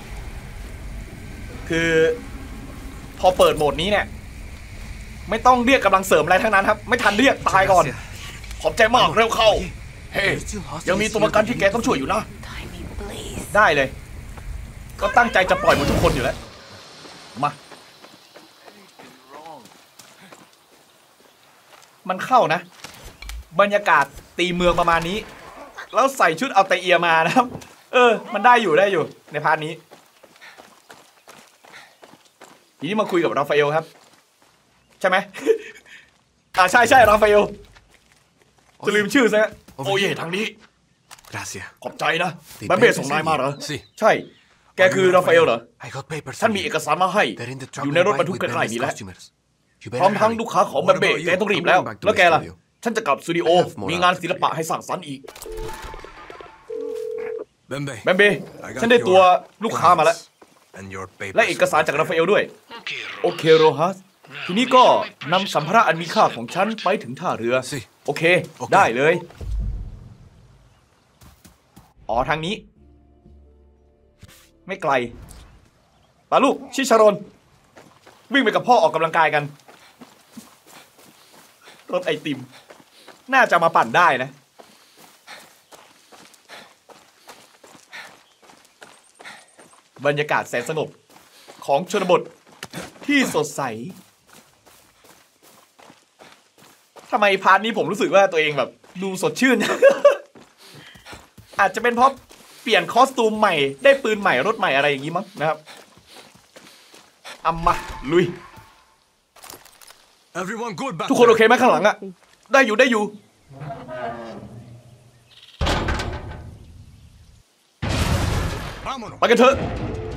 คือพอเปิดโหมดนี้เนี่ยไม่ต้องเรียกกำลังเสริมอะไรทั้งนั้นครับไม่ทันเรียกตายก่อนขอบใจมากเร็วเข้าเฮ้ยังมีตัวประกันที่แกต้องช่วยอยู่นะได้เลยก็ตั้งใจจะปล่อยหมดทุกคนอยู่แล้วมามันเข้านะบรรยากาศตีเมืองประมาณนี้แล้วใส่ชุดอัลเตเอียมานะครับมันได้อยู่ในพาร์ทนี้ทีนี้มาคุยกับราฟาเอลครับใช่ไหมใช่ราฟาเอลจะลืมชื่อซะโอ้ยทางนี้ขอบใจนะแบมเบ้ส่งนายมาเหรอใช่แกคือราฟาเอลเหรอท่านมีเอกสารมาให้อยู่ในรถบรรทุกใกล้ๆนี้แล้วพร้อมทั้งลูกค้าของแบมเบ้แกต้องรีบแล้วแกล่ะฉันจะกลับสตูดิโอมีงานศิลปะให้สร้างสรรค์อีกแบมเบ้ฉันได้ตัวลูกค้ามาแล้วและเอกสารจากราฟาเอลด้วยโอเคโรฮัสทีนี้ก็นำสัมภาระอันมีค่าของฉันไปถึงท่าเรือโอเคได้เลยอ๋อทางนี้ไม่ไกลปาลูกชิชารนวิ่งไปกับพ่อออกกำลังกายกันรถไอติมน่าจะมาปั่นได้นะบรรยากาศแสนสงบของชนบทที่สดใสทำไมพาร์ทนี้ผมรู้สึกว่าตัวเองแบบดูสดชื่น อาจจะเป็นเพราะเปลี่ยนคอสตูมใหม่ได้ปืนใหม่รถใหม่อะไรอย่างนี้มั้งนะครับมาลุยทุกคนโอเคไหมข้างหลังอะได้อยู่ไปกันเถอะ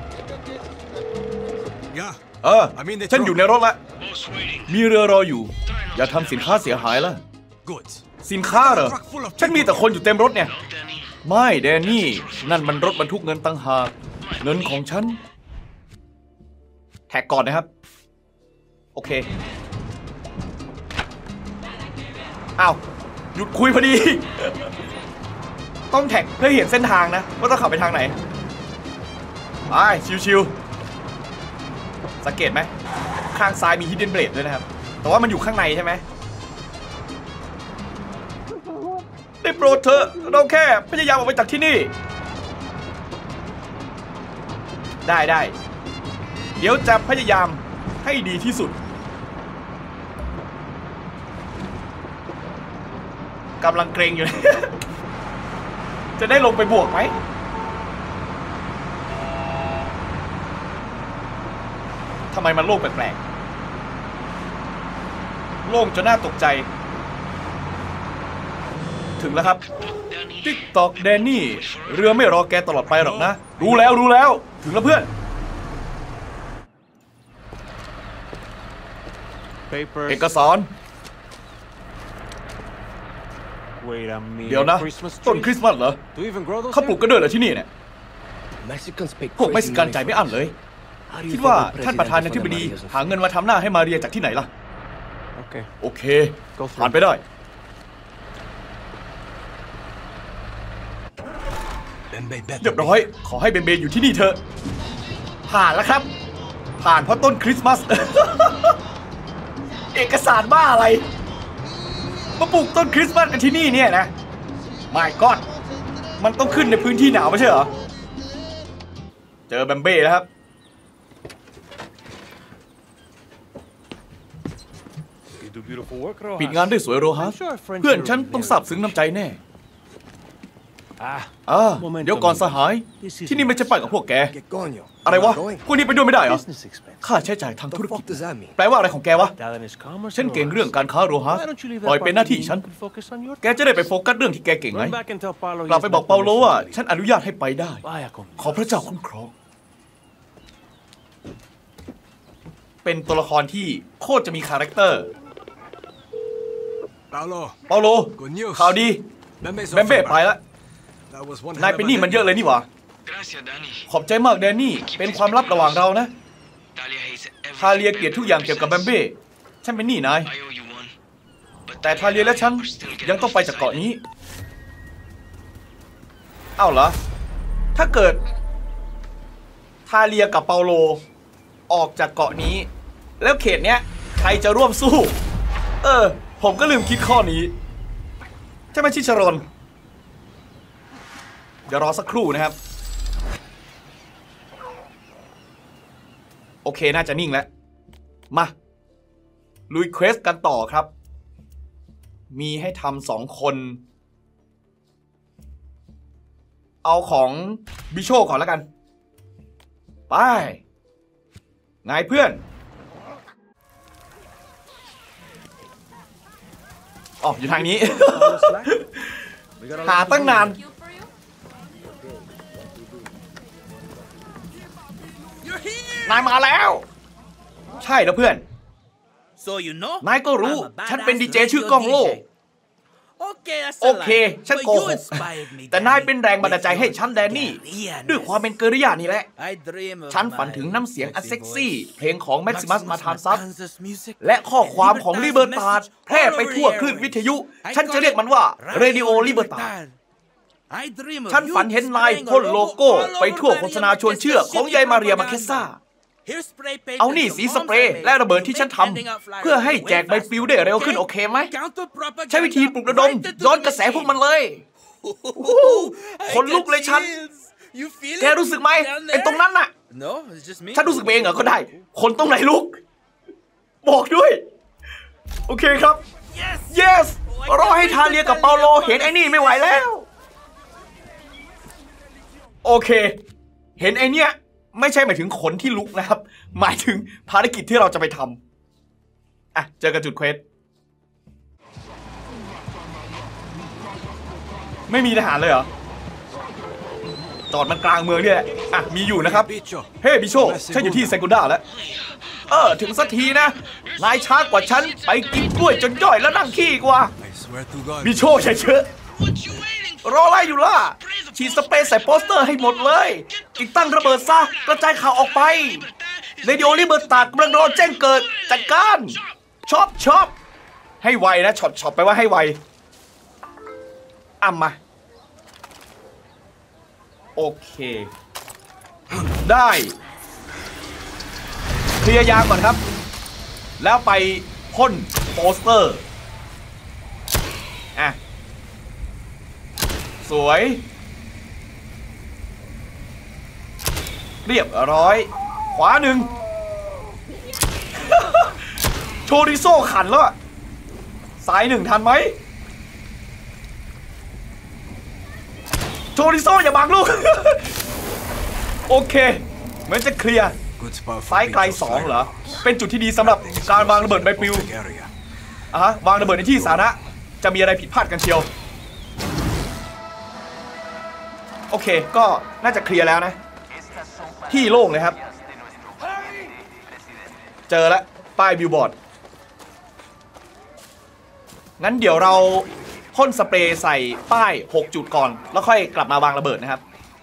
ฉันอยู่ในรถละมีเรือรออยู่อย่าทำสินค้าเสียหายละสินค้าเหรอฉันมีแต่คนอยู่เต็มรถเนี่ยไม่แดนนี่นั่นมันรถบรรทุกเงินต่างหากเงินของฉันแท็กก่อนนะครับโอเคอ้าวหยุดคุยพอดีต้องแท็กเพื่อเห็นเส้นทางนะว่าต้องขับไปทางไหนไปชิวๆสังเกตไหมข้างซ้ายมีฮิดเด้นเบรดด้วยนะครับแต่ว่ามันอยู่ข้างในใช่ไหมได้โปรดเถอะเราแค่พยายามออกไปจากที่นี่ได้เดี๋ยวจะพยายามให้ดีที่สุดกำลังเกรงอยู่ จะได้ลงไปบวกไหมทำไมมันโล่งแปลกๆโล่งจนน่าตกใจถึงแล้วครับติ๊กตอกแดนนี่เรือไม่รอแกตลอดไปหรอกนะรู้แล้วถึงแล้วเพื่อนเอกสารเดี๋ยวนะต้นคริสต์มาสเหรอเขาปลูกกันด้วยเหรอที่นี่เนี่ยพวกเม็กซิกันใจไม่อั้นเลยคิดว่าท่านประธานาธิบดีหาเงินมาทำหน้าให้มาเรียจากที่ไหนล่ะโอเคผ่านไปได้เรียบร้อยขอให้เบนเบนอยู่ที่นี่เถอะผ่านแล้วครับผ่านเพราะต้นคริสต์มาส เอกสารบ้าอะไรมาปลูกต้นคริสต์มาสกันที่นี่เนี่ยนะไม่ก็มันต้องขึ้นในพื้นที่หนาวไม่ใช่เหรอเจอแบมเบ้แล้วครับปิดงานได้สวยโรฮัสเพื่อนฉันต้องซาบซึ้งน้ำใจแน่เดี๋ยวก่อนสหายที่นี่ไม่ใช่ไปกับพวกแกอะไรวะพวกนี้ไปด้วยไม่ได้เหรอค่าใช้จ่ายทางธุรกิจแปลว่าอะไรของแกวะฉันเก่งเรื่องการค้าโรฮัสปล่อยเป็นหน้าที่ฉันแกจะได้ไปโฟกัสเรื่องที่แกเก่งไงกลับไปบอกเปาโลว่าฉันอนุญาตให้ไปได้ขอพระเจ้าคุ้มครองเป็นตัวละครที่โคตรจะมีคาแรคเตอร์เปาโลข่าวดีแบมเบ้ไปแล้วนายเป็นหนี้มันเยอะเลยนี่หว่าขอบใจมากแดนนี่เป็นความลับระหว่างเรานะทาเลียเกลียดทุกอย่างเกี่ยวกับแบมเบ้ฉันเป็นหนี้นายแต่ทาเลียและฉันยังต้องไปจากเกาะนี้เอ้าเหรอถ้าเกิดทาเลียกับเปาโลออกจากเกาะนี้แล้วเขตเนี้ยใครจะร่วมสู้ผมก็ลืมคิดข้อนี้ใช่ไหมชิชรนเดี๋ยวรอสักครู่นะครับโอเคน่าจะนิ่งแล้วมาลุยเควสกันต่อครับมีให้ทำ2 คนเอาของบิโชก่อนแล้วกันไปไงเพื่อนอ๋ออยู่ทางนี้ หาตั้งนานนายมาแล้วใช่แล้วเพื่อนนายก็รู้ฉันเป็นดีเจชื่อกล้องโลกโอเคฉันโกหกแต่นายเป็นแรงบันดาลใจให้ฉันแดนนี่ด้วยความเป็นเกริยานี่แหละฉันฝันถึงน้ำเสียงอันเซ็กซี่เพลงของแม็กซิมัสมาทานซับและข้อความของลิเบอร์ตาดแพร่ไปทั่วคลื่นวิทยุฉันจะเรียกมันว่าเรดิโอลิเบอร์ตาดฉันฝันเห็นนายพ่นโลโก้ไปทั่วโฆษณาชวนเชื่อของยายมาเรียมาเคสซาเอานี่สีสเปรย์และระเบิดที่ฉันทำเพื่อให้แจกใบปลิวได้เร็วขึ้นโอเคไหมใช้วิธีปลุกระดมย้อนกระแสพวกมันเลยคนลุกเลยฉันแกรู้สึกไหมไอ้ตรงนั้นน่ะฉันรู้สึกเองเหรอก็ได้คนตรงไหนลุกบอกด้วยโอเคครับ yes รอให้ทาเลียกับเปาโลเห็นไอ้นี่ไม่ไหวแล้วโอเคเห็นไอ้เนี้ยไม่ใช่หมายถึงขนที่ลุกนะครับหมายถึงภารกิจที่เราจะไปทำเจอกันจุดเควสไม่มีทหารเลยเหรอจอดมันกลางเมืองเนี่ยมีอยู่นะครับเฮ้บิโชฉันอยู่ที่เซกุนด้าแล้วถึงสักทีนะนายช้ากว่าฉันไปกินกล้วยจนย่อยแล้วนั่งขี้กว่าบิโชเฉยๆรออะไรอยู่ล่ะฉีดสเปรย์ใส่โปสเตอร์ให้หมดเลยติดตั้งระเบิดซะกระจายข่าวออกไปเรดิโอลิเบอร์ตากำลังรอแจ้งเกิดจัดการช็อปให้ไวนะช็อปไปว่าให้ไวมาโอเคได้เคลียร์ยางก่อนครับแล้วไปพ่นโปสเตอร์สวยเรียบร้อยขวาหนึ่ง โชริโซ่ขันแล้วอะซ้ายหนึ่งทันไหมโชริโซ่อย่าบังลูก โอเคเหมือนจะเคลียร์ซ้ายไกล2เหรอเป็นจุดที่ดีสำหรับการวางระเบิดใบปลิววางระเบิดในที่สาธารณะจะมีอะไรผิดพลาดกันเชียวโอเคก็น่าจะเคลียร์แล้วนะที่โล่งเลยครับเจอแล้วป้ายบิลบอร์ดงั้นเดี๋ยวเราพ่นสเปรย์ใส่ป้าย6จุดก่อนแล้วค่อยกลับมาวางระเบิดนะครับ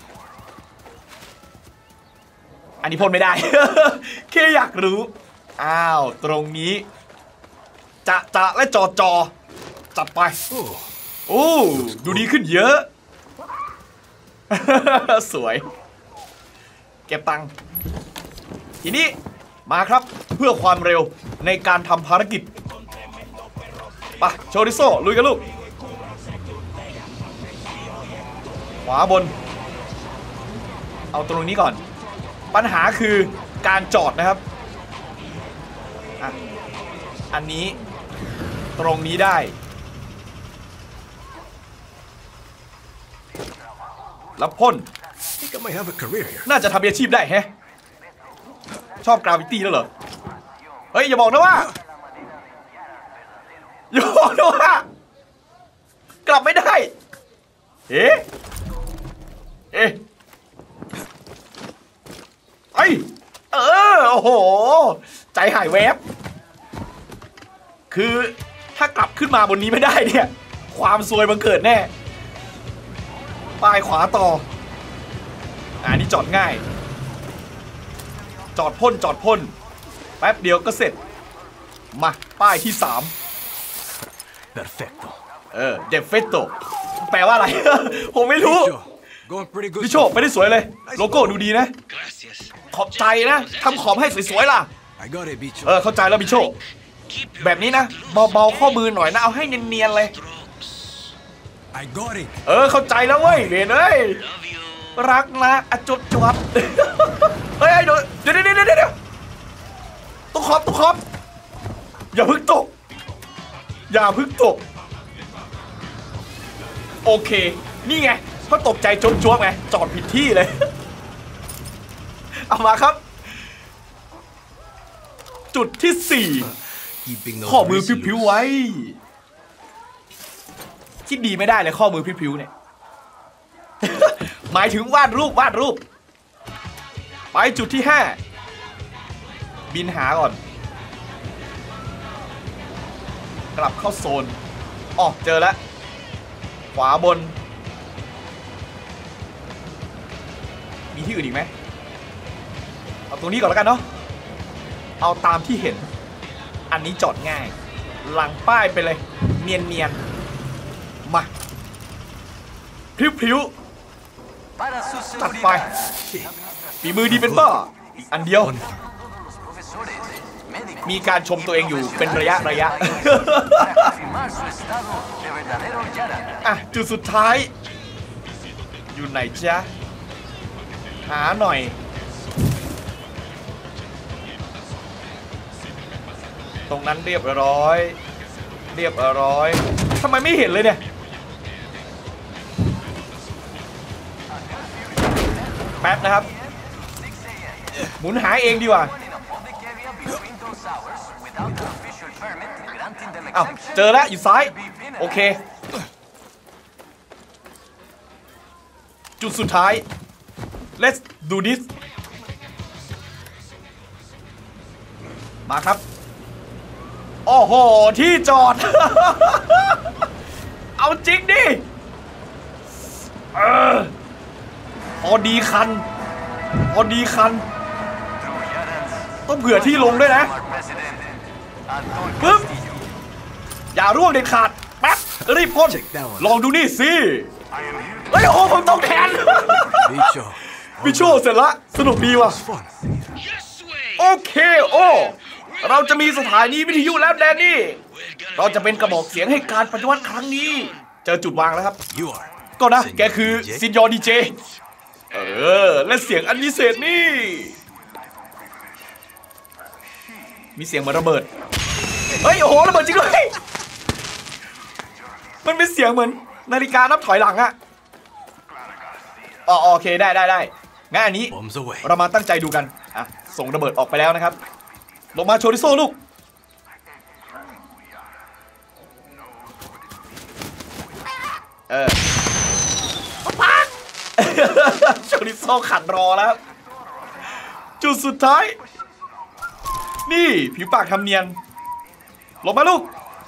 อันนี้พ่นไม่ได้ แค่อยากรู้ตรงนี้จะและจอจัดไปโอ้ดูดีขึ้นเยอะ สวยเก็บตังค์ทีนี้มาครับเพื่อความเร็วในการทำภารกิจไปโชริโซ่ลุยกันลูกขวาบนเอาตรงนี้ก่อนปัญหาคือการจอดนะครับอันนี้ตรงนี้ได้แล้วพ่นน่าจะทำอาชีพได้แฮะชอบกราวิตี้แล้วเหรอเฮ้ยอย่าบอกนะว่ากลับไม่ได้เอ๊ะโอ้โหใจหายแวบคือถ้ากลับขึ้นมาบนนี้ไม่ได้เนี่ยความซวยบังเกิดแน่ป้ายขวาต่อนี่จอดง่ายจอดพ่นแป๊บเดียวก็เสร็จมาป้ายที่3 Perfecto Defecto แปลว่าอะไร ผมไม่รู้พี่โชคไม่ได้สวยเลยโลโก้ดูดีนะขอบใจนะทำขอบให้สวยๆล่ะเข้าใจแล้วพี่โชคแบบนี้นะเบาๆข้อมือหน่อยนะเอาให้เนียนๆเลยเข้าใจแล้วเว้ยเวนเอ้ยรักนะจวบเฮ้ยเดี๋ยวตุ๊กขอบอย่าพึ่งตกโอเคนี่ไงเขาตกใจจวบไงจอดผิดที่เลยเอามาครับจุดที่4ข้อมือพิ้วๆไว้คิดดีไม่ได้เลยข้อมือพิ้วๆเนี่ย หมายถึงวาดรูปไปจุดที่5บินหาก่อนกลับเข้าโซนเจอแล้วขวาบนมีที่อื่นอีกไหมเอาตรงนี้ก่อนแล้วกันเนาะเอาตามที่เห็นอันนี้จอดง่ายหลังป้ายไปเลยเนียนมาพริ้วตัดไปฝีมือดีเป็นบ้าอีกอันเดียวมีการชมตัวเองอยู่เป็นระยะ จุดสุดท้ายอยู่ไหนจ๊ะหาหน่อยตรงนั้นเรียบร้อยทำไมไม่เห็นเลยเนี่ยแป๊บนะครับหมุนหาเองดีกว่าเจอแล้วอยู่ซ้ายโอเคจุดสุดท้าย let's do this มาครับโอ้โหที่จอด เอาจริงดิดีคันพอดีคันต้องเผื่อที่ลงด้วยนะปึ๊บอย่าร่วงเด็ดขาดแป๊บรีบพ่นลองดูนี่สิเฮ้ยโอ้ผมต้องแทนบิโชเสร็จละสนุกดีว่ะโอเคโอ้เราจะมีสถานีวิทยุแล้วแดนนี่เราจะเป็นกระบอกเสียงให้การปฏิวัติครั้งนี้เจอจุดวางแล้วครับก็นะแกคือซินยอร์ดีเจและเสียงอันพิเศษนี่มีเสียงเหมือนระเบิดเฮ้ยโอ้โหระเบิดจริงเลยมันเป็นเสียงเหมือนนาฬิกานับถอยหลังอะโอเคได้งั้นอันนี้เรามาตั้งใจดูกันอ่ะส่งระเบิดออกไปแล้วนะครับลงมาโชริโซ่ลูกปังโชริโซ่ขัดรอแล้วจุดสุดท้ายนี่ผิวปากทำเนียนลงมาลูก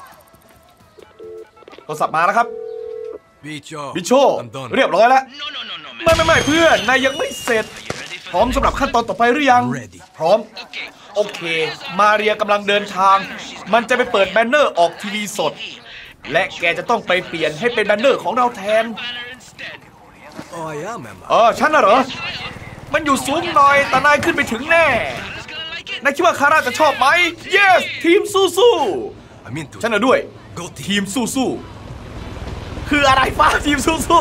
โทรศัพท์มาแล้วครับบิโชเรียบร้อยแล้วไม่เพื่อนนายยังไม่เสร็จพร้อมสำหรับขั้นตอนต่อไปหรือยังพร้อมโอเคมาเรียกำลังเดินทางมันจะไปเปิดแบนเนอร์ออกทีวีสดและแกจะต้องไปเปลี่ยนให้เป็นแบนเนอร์ของเราแทนฉันน่ะเหรอมันอยู่สูงหน่อยแต่นายขึ้นไปถึงแน่นายคิดว่าคาร่าจะชอบไหม yes ทีมสู้ฉันน่ะด้วยทีมสู้คืออะไรฟ้าทีมสู้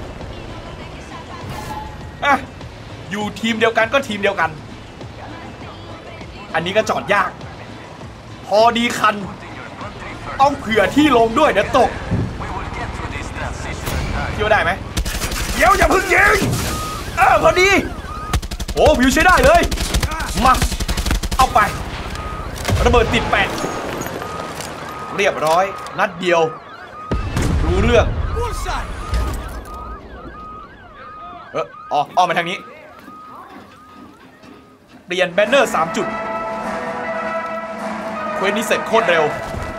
อ่ะอยู่ทีมเดียวกันก็ทีมเดียวกันอันนี้ก็จอดยากพอดีคันต้องเผื่อที่ลงด้วยเดี๋ยวตกคิดว่าได้ไหมเดี๋ยวอย่าพึ่งยิงพอดีโอ้วิวใช้ได้เลยมาเอาไประเบิดติดแปะเรียบร้อยนัดเดียวรู้เรื่องอ้อมมาทางนี้เปลี่ยนแบนเนอร์3จุดเควสนี้เสร็จโคตรเร็ว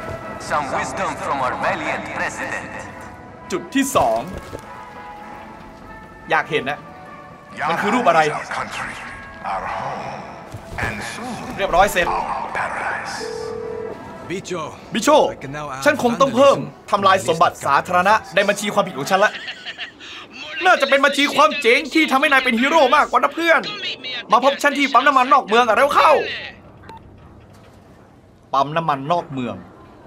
จุดที่2อยากเห็นนะมันคือรูปอะไรเรียบร้อยเสร็จบิโชฉันคงต้องเพิ่มทำลายสมบัติสาธารณะในบัญชีความผิดของฉันละน่าจะเป็นบัญชีความเจ๋งที่ทำให้นายเป็นฮีโร่มากกว่านะเพื่อนมาพบฉันที่ปั๊มน้ำมันนอกเมืองเร็วเข้าปั๊มน้ำมันนอกเมือง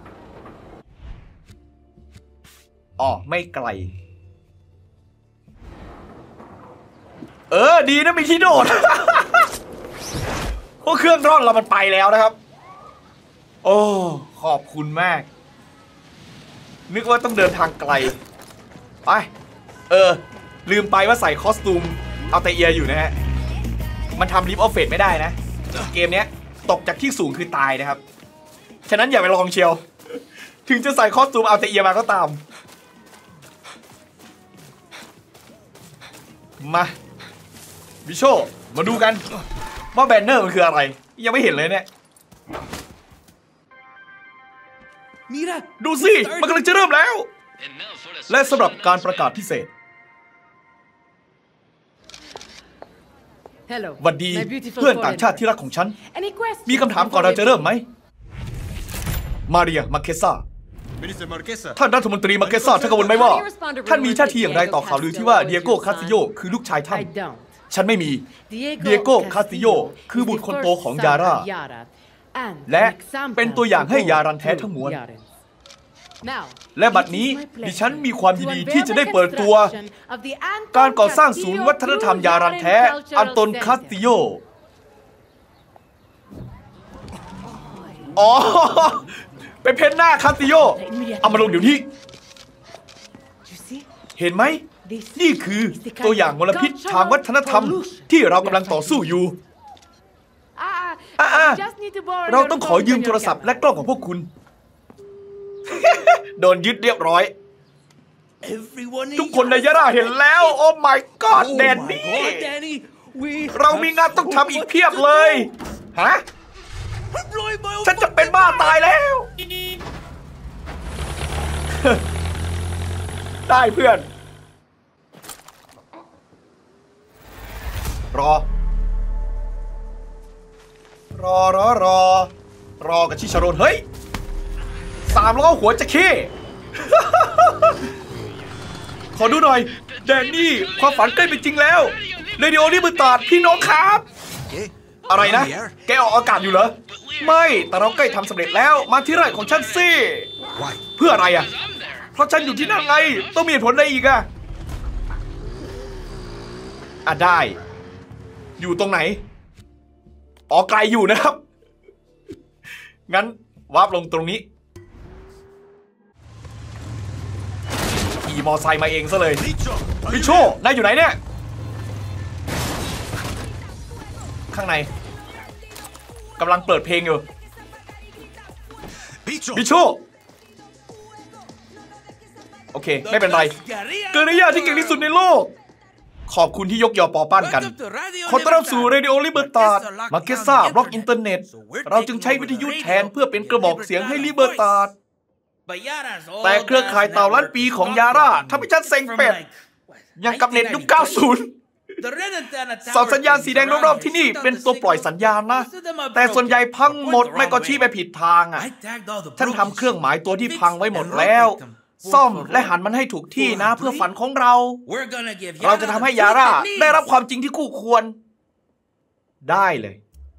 ไม่ไกลดีนะมีที่โดดพวกเครื่องร่อนเรามันไปแล้วนะครับโอ้ขอบคุณมากนึกว่าต้องเดินทางไกลไปลืมไปว่าใส่คอสตูมเอาแต่เอียอยู่นะฮะมันทำลิฟต์ออฟเฟตไม่ได้นะเกมนี้ตกจากที่สูงคือตายนะครับฉะนั้นอย่าไปลองเชียวถึงจะใส่คอสตูมเอาแต่เอียมาก็ตามมาบิโชมาดูกันว่าแบนเนอร์มันคืออะไรยังไม่เห็นเลยเนี่ยดูสิมันกำลังจะเริ่มแล้วและสำหรับการประกาศพิเศษหวัดดีเพื่อนต่างชาติที่รักของฉันมีคำถามก่อนเราจะเริ่มไหมมาเรียมาเคซ่าท่านรัฐมนตรีมาเคซ่าท่านกังวลไหมว่าท่านมีท่าทีอย่างไรต่อข่าวลือที่ว่าเดียโก้คาสติโยคือลูกชายท่านฉันไม่มีเดียโก้คาสติโยคือบุตรคนโตของยาร่าและเป็นตัวอย่างให้ยารันแท้ทั้งมวลและบัดนี้ดิฉันมีความยินดีที่จะได้เปิดตัวการก่อสร้างศูนย์วัฒนธรรมยารันแท้อันโตนคาสติโยเป็นเพนหน้าคาสติโยเอามาลงเดี๋ยวนี้เห็นไหมนี่คือตัวอย่างมลพิษทางวัฒนธรรมที่เรากำลังต่อสู้อยู่เราต้องขอยืมโทรศัพท์และกล้องของพวกคุณโดนยึดเรียบร้อยทุกคนในยาร่าเห็นแล้วโอ้ my god แดนนี่เรามีงานต้องทำอีกเพียบเลยฮะฉันจะเป็นบ้าตายแล้วได้เพื่อนรอกับชิชาโรนเฮ้ย3 ล้อหัวจะเข้ ขอดูหน่อยแดนนี่ความฝันใกล้เป็นจริงแล้วเรดิโอลิเบอร์ตาดพี่น้องครับอะไรนะแกออกอากาศอยู่เหรอไม่แต่เราใกล้ทำสำเร็จแล้วมาที่ไร่ของฉันสิเพื่ออะไรอ่ะเพราะฉันอยู่ที่นั่นไงต้องมีเหตุผลอะไรอีกอ่ะได้อยู่ตรงไหนอ๋อไกลอยู่นะครับงั้นวาร์ปลงตรงนี้ขี่มอไซค์มาเองซะเลยบิโชนายอยู่ไหนเนี่ยข้างในกำลังเปิดเพลงอยู่บิโชโอเคไม่เป็นไรเกเรย่าที่เก่งที่สุดในโลกขอบคุณที่ยกยอปอปั้นกันขอต้อนรับสู่เรดิโอลิเบอร์ตาดมาเกซ่าบล็อกอินเทอร์เน็ตเราจึงใช้วิทยุแทนเพื่อเป็นกระบอกเสียงให้ลิเบอร์ตาดแต่เครือข่ายเต่าล้านปีของยาร่าทำให้ฉันเซ็งเป็ดยังกับเน็ตยุค 90เสาสัญญาณสีแดงรอบๆที่นี่เป็นตัวปล่อยสัญญาณนะแต่ส่วนใหญ่พังหมดไม่ก็ชี้ไปผิดทางอ่ะฉันทำเครื่องหมายตัวที่พังไว้หมดแล้วซ่อมและหันมันให้ถูกที่นะเพื่อฝันของเราจะทำให้ยาร่าได้รับความจริงที่คู่ควรได้เลย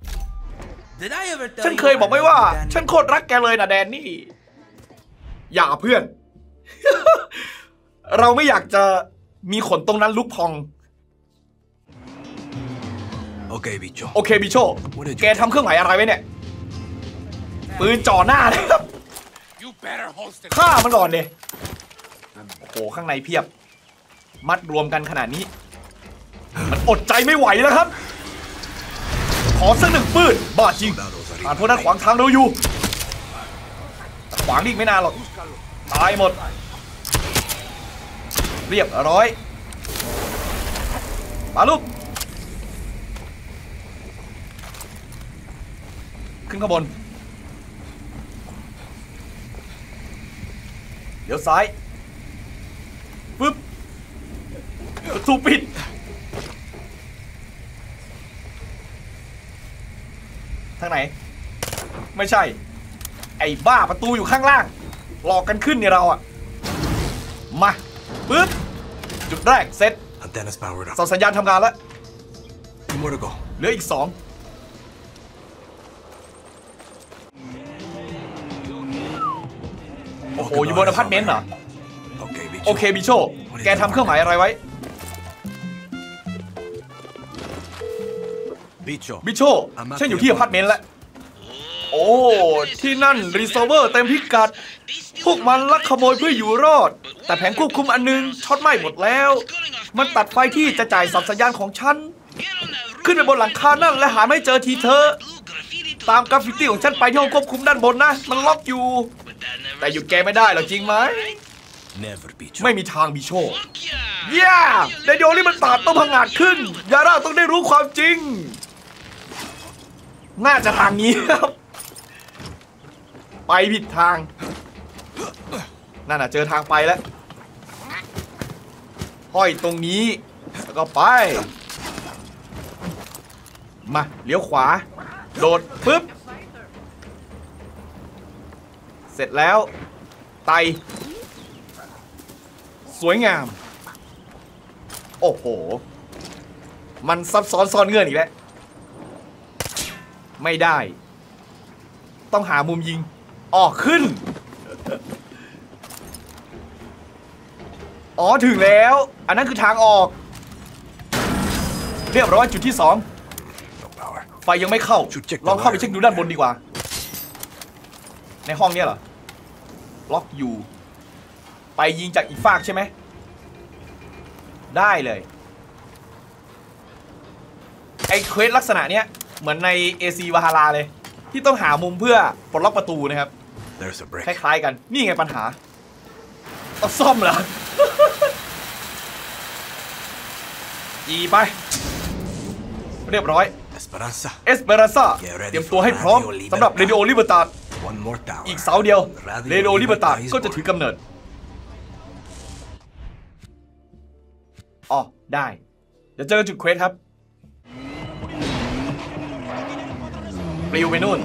ฉันเคยบอกไว้ว่าฉันโคตรรักแกเลยนะแดนนี่อย่าเพื่อน เราไม่อยากจะมีขนตรงนั้นลุกพองโอเคบิโชแกทำเครื่องหมายอะไรไว้เนี่ยปืนจ่อหน้าเลยครับฆ่ามันก่อนเลยโอ้โหข้างในเพียบมัดรวมกันขนาดนี้มันอดใจไม่ไหวแล้วครับขอสัก1 ปืนบ้าจริงผ่านพวกนั้นขวางทางเราอยู่ขวางอีกไม่นานหรอกตายหมดเรียบร้อยมาลูกขึ้นข้างบนเดี๋ยวซ้ายปึ๊บประตูปิดทางไหนไม่ใช่ไอ้บ้าประตูอยู่ข้างล่างหลอกกันขึ้นเนี่ยเราอะมาปึ๊บจุดแรกเสร็จเสาสัญญาณทำงานแล้วเหลืออีก2โอ้โหอยู่บนอพาร์ตเมนต์เหรอโอเคบิโชแกทำเครื่องหมายอะไรไว้บิโชฉันอยู่ที่อพาร์ตเมนต์แล้วโอ้ที่นั่นรีเซิร์ฟเวอร์เต็มพิกัดพวกมันลักขโมยเพื่ออยู่รอดแต่แผงควบคุมอันนึงช็อตไหม้หมดแล้วมันตัดไฟที่จะจ่ายสัญญาณของฉันขึ้นไปบนหลังคานั่นและหาไม่เจอทีเธอตามกราฟฟิตี้ของฉันไปที่ห้องควบคุมด้านบนนะมันล็อกอยู่แต่หยุดแกไม่ได้หรอกจริงไหมไม่มีทางบิโชย่าเรดิโอลิเบอร์ตาดต้องพังงาดขึ้นยาร่าต้องได้รู้ความจริงน่าจะทางนี้ครับไปผิดทางนั่นน่ะเจอทางไปแล้วห้อยตรงนี้แล้วก็ไปมาเลี้ยวขวาโดดปึ๊บเสร็จแล้วไตสวยงามโอ้โหมันซับซ้อนซ่อนเงื่อนอีกแล้วไม่ได้ต้องหามุมยิงออกขึ้นอ๋อถึงแล้วอันนั้นคือทางออกเรียบร้อยจุดที่2ไฟยังไม่เข้าลองเข้าไปเช็คดูด้านบนดีกว่าในห้องเนี้ยเหรอล็อกอยู่ไปยิงจากอีกฝากใช่ไหมได้เลยไอ้เควสลักษณะเนี้ยเหมือนใน AC วาฮาราเลยที่ต้องหามุมเพื่อปลดล็อกประตูนะครับคล้ายๆกันนี่ไงปัญหาต้องซ่อมเหรอ อีไปเรียบร้อยเอสเปราซ่าเตรียมตัวให้พร้อมสำหรับเรดิโอลิเบอร์ตาดอีกเสาเดียวเรดิโอลิเบอร์ตาดก็จะถือกำเนิดอ๋อได้เดี๋ยวเจอจุดเควสครับปลิวไปนู่น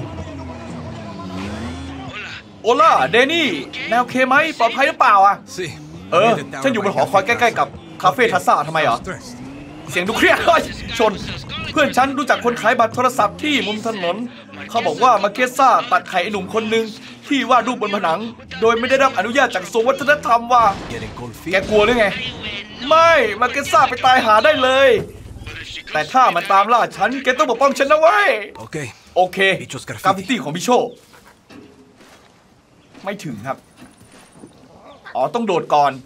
โอล่าเดนี่แนวเคไหมปลอดภัยหรือเปล่าอ่ะฉันอยู่บนหอคอยใกล้ๆกับคาเฟ่ทัสซ่าทำไมเหรอเสียงดูเครียดเลยชนเพื่อนฉันรู้จักคนขายบัตรโทรศัพท์ที่มุมถนนเขาบอกว่ามาเกซ่าตัดไข่ไอ้หนุ่มคนหนึ่งที่วาดรูปบนผนังโดยไม่ได้รับอนุญาตจากกระทรวงวัฒนธรรมว่าแกกลัวหรือไงไม่มาเกซ่าไปตายหาได้เลยแต่ถ้ามันตามล่าฉันแกต้องปกป้องฉันนะเว้ยโอเคกราฟฟิตี้ของบิโชไม่ถึงครับอ๋อต้องโดดก่อน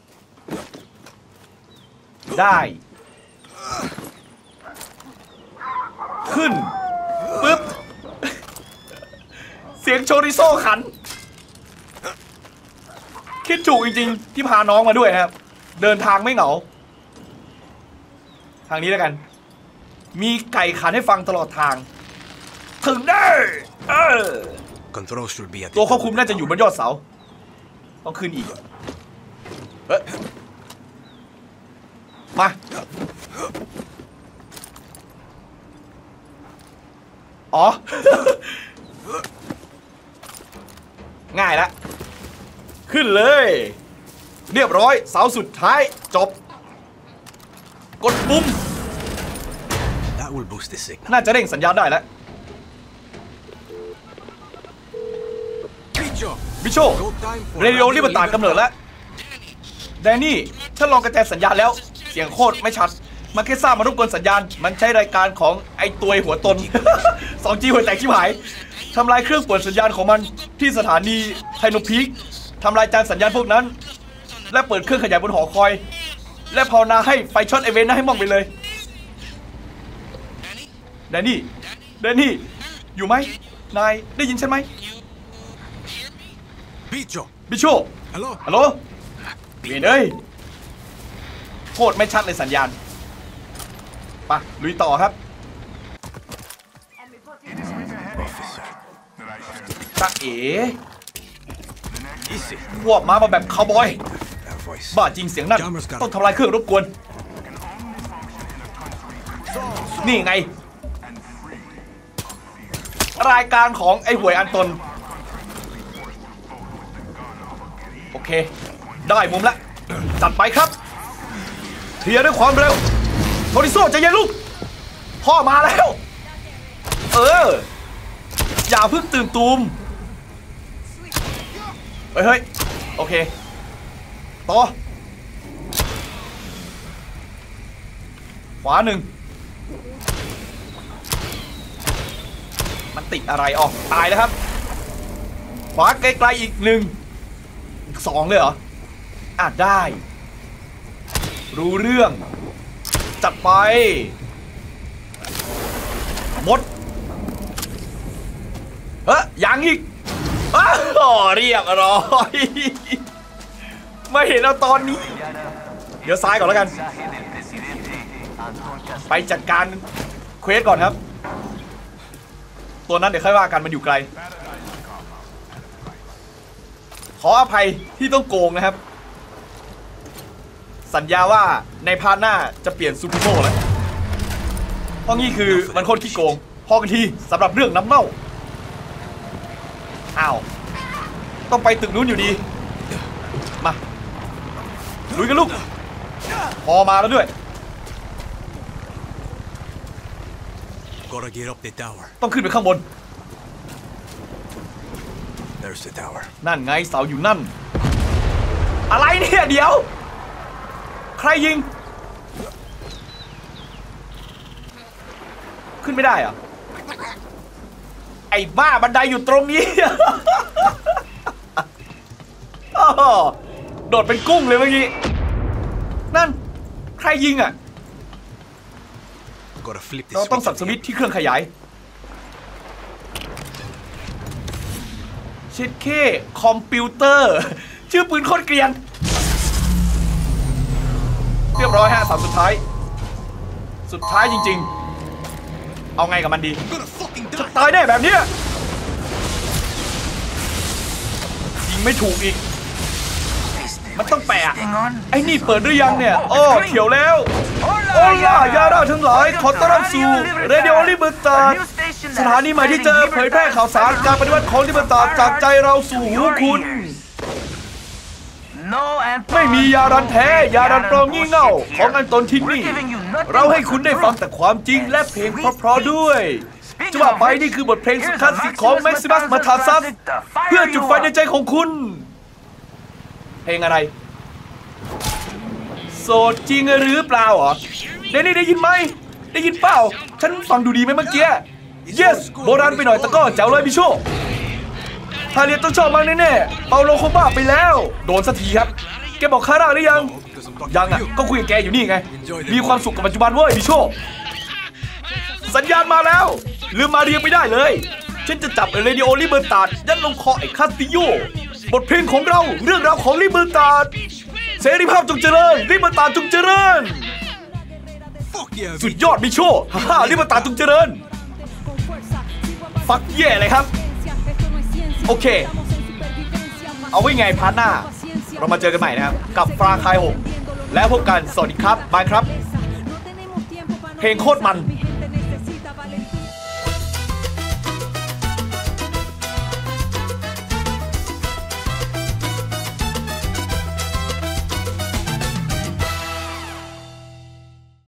ได้ขึ้นปึ๊บเสียงโชริโซ่ขันคิดถูกจริงๆที่พาน้องมาด้วยครับเดินทางไม่เหงาทางนี้แล้วกันมีไก่ขันให้ฟังตลอดทางถึงได้ตัวควบคุมน่าจะอยู่บนยอดเสาต้องขึ้นอีกมาอ๋อ ง่ายละขึ้นเลยเรียบร้อยเสาสุดท้ายจบกดปุ่มน่าจะเร่งสัญญาณได้แล้วบิโชเรดิโอรีบตัดกำเนิดแล้วแดนนี่ฉันลองกระจายสัญญาณแล้วเสียงโคตรไม่ชัดมาแค่ทราบมารบกวนสัญญาณมันใช้รายการของไอตัวหัวตน 2G หัวแตกชิบหายทำลายเครื่องป่วนสัญญาณของมันที่สถานีไทโนพีคทำลายจานสัญญาณพวกนั้นและเปิดเครื่องขยายบนหอคอยและภาวนาให้ไฟช็อตไอเวนต์ให้มองไปเลยแดนนี่อยู่ไหมนายได้ยินฉันไหมบิโชฮัลโหลเวียนเอ้ยโคตรไม่ชัดเลยสัญญาณไปลุยต่อครับตาเอ๋ควบม้ามาแบบคาวบอยบ้าจริงเสียงนั่นต้องทำลายเครื่องรบกวนนี่ไงรายการของไอ้หวยอันตนโอเคได้มุมแล้วจัดไปครับเคลียร์ด้วยความเร็วโทริโซ่ใจเย็นลูกพ่อมาแล้วอย่าเพิ่งตื่นตูมเฮ้ยโอเคต่อขวาหนึ่งมันติดอะไรออกตายแล้วครับขวาไกลๆอีกหนึ่งอีก2เลยเหรอได้รู้เรื่องจัดไปหมดยังอีกเรียบร้อยไม่เห็นเอาตอนนี้เดี๋ยวซ้ายก่อนแล้วกันไปจัดการเควสก่อนครับตัวนั้นเดี๋ยวค่อยว่ากันมันอยู่ไกลขออภัยที่ต้องโกงนะครับสัญญาว่าในพาร์ทหน้าจะเปลี่ยนซูเปอร์โม่แล้วเพราะงี้คือมันโคตรขี้โกงพอกันทีสำหรับเรื่องน้ำเน่าอ้าวต้องไปตึกนู้นอยู่ดีมาลุยกันลูกพอมาแล้วด้วยต้องขึ้นไปข้างบนนั่นไงเสาอยู่นั่นอะไรเนี่ยเดี๋ยวใครยิงขึ้นไม่ได้เหรอไอ้บ้าบันไดอยู่ตรงนี้ โดดเป็นกุ้งเลยเมื่อกี้นั่นใครยิงอ่ะเราต้องสับสวิตช์ที่เครื่องขยายเช็ดเคคอมพิวเตอร์ชื่อปืนโคตรเกรียนเรียบร้อยฮะสุดท้ายจริงๆเอาไงกับมันดีจะตายแน่แบบนี้ยิงไม่ถูกอีกมันต้องแปะไอ้นี่เปิดหรือยังเนี่ยอ้อเขียวแล้วโอ้ล่ายาดาทั้งหลายขอต้อนรับสู่เรดิโอลิเบอร์ตาสถานีใหม่ที่เจอเผยแพร่ข่าวสารการปฏิวัติของลิเบอร์ตาจากใจเราสู่หูคุณไม่มียาดันแท้ยาดันปลอมงี่เง่าของอันตนที่นี่เราให้คุณได้ฟังแต่ความจริงและเพลงเพราะๆด้วยจะว่าไปนี่คือบทเพลงสุดคลาสสิกของแม็กซิมัสมาทาซัสเพื่อจุดไฟในใจของคุณเพลงอะไรโสดจริงหรือเปล่าเหรอเดนนี่ได้ยินไหมได้ยินเปล่าฉันฟังดูดีไหมเมื่อกี้ yes โบราณไปหน่อยแต่ก็แจ๋วเลยพี่โชฮาเรียต้องชอบมากแน่ๆเปาโลโคบ้าไปแล้วโดนสักทีครับแกบอกคาร่าหรือยังยังอ่ะก็คุยกับแกอยู่นี่ไงมีความสุขกับปัจจุบันเว้ยพี่โชสัญญาณมาแล้วลืมมาเรียงไม่ได้เลยฉันจะจับเรดิโอลิเบอร์ตาดยัดลงคอไอ้คาสติโยบทเพลงของเราเรื่องราวของลิเบอร์ตาดเสรีภาพจงเจริญลิเบอร์ตาดจงเจริญสุดยอดมิโชฮ่าลิเบอร์ตาดจงเจริญฟักแย่เลยครับโอเคเอาไว้ไงพาร์ทหน้าเรามาเจอกันใหม่นะครับกับฟราคาย6แล้วพบกันสวัสดีครับบายครับเพลงโคตรมัน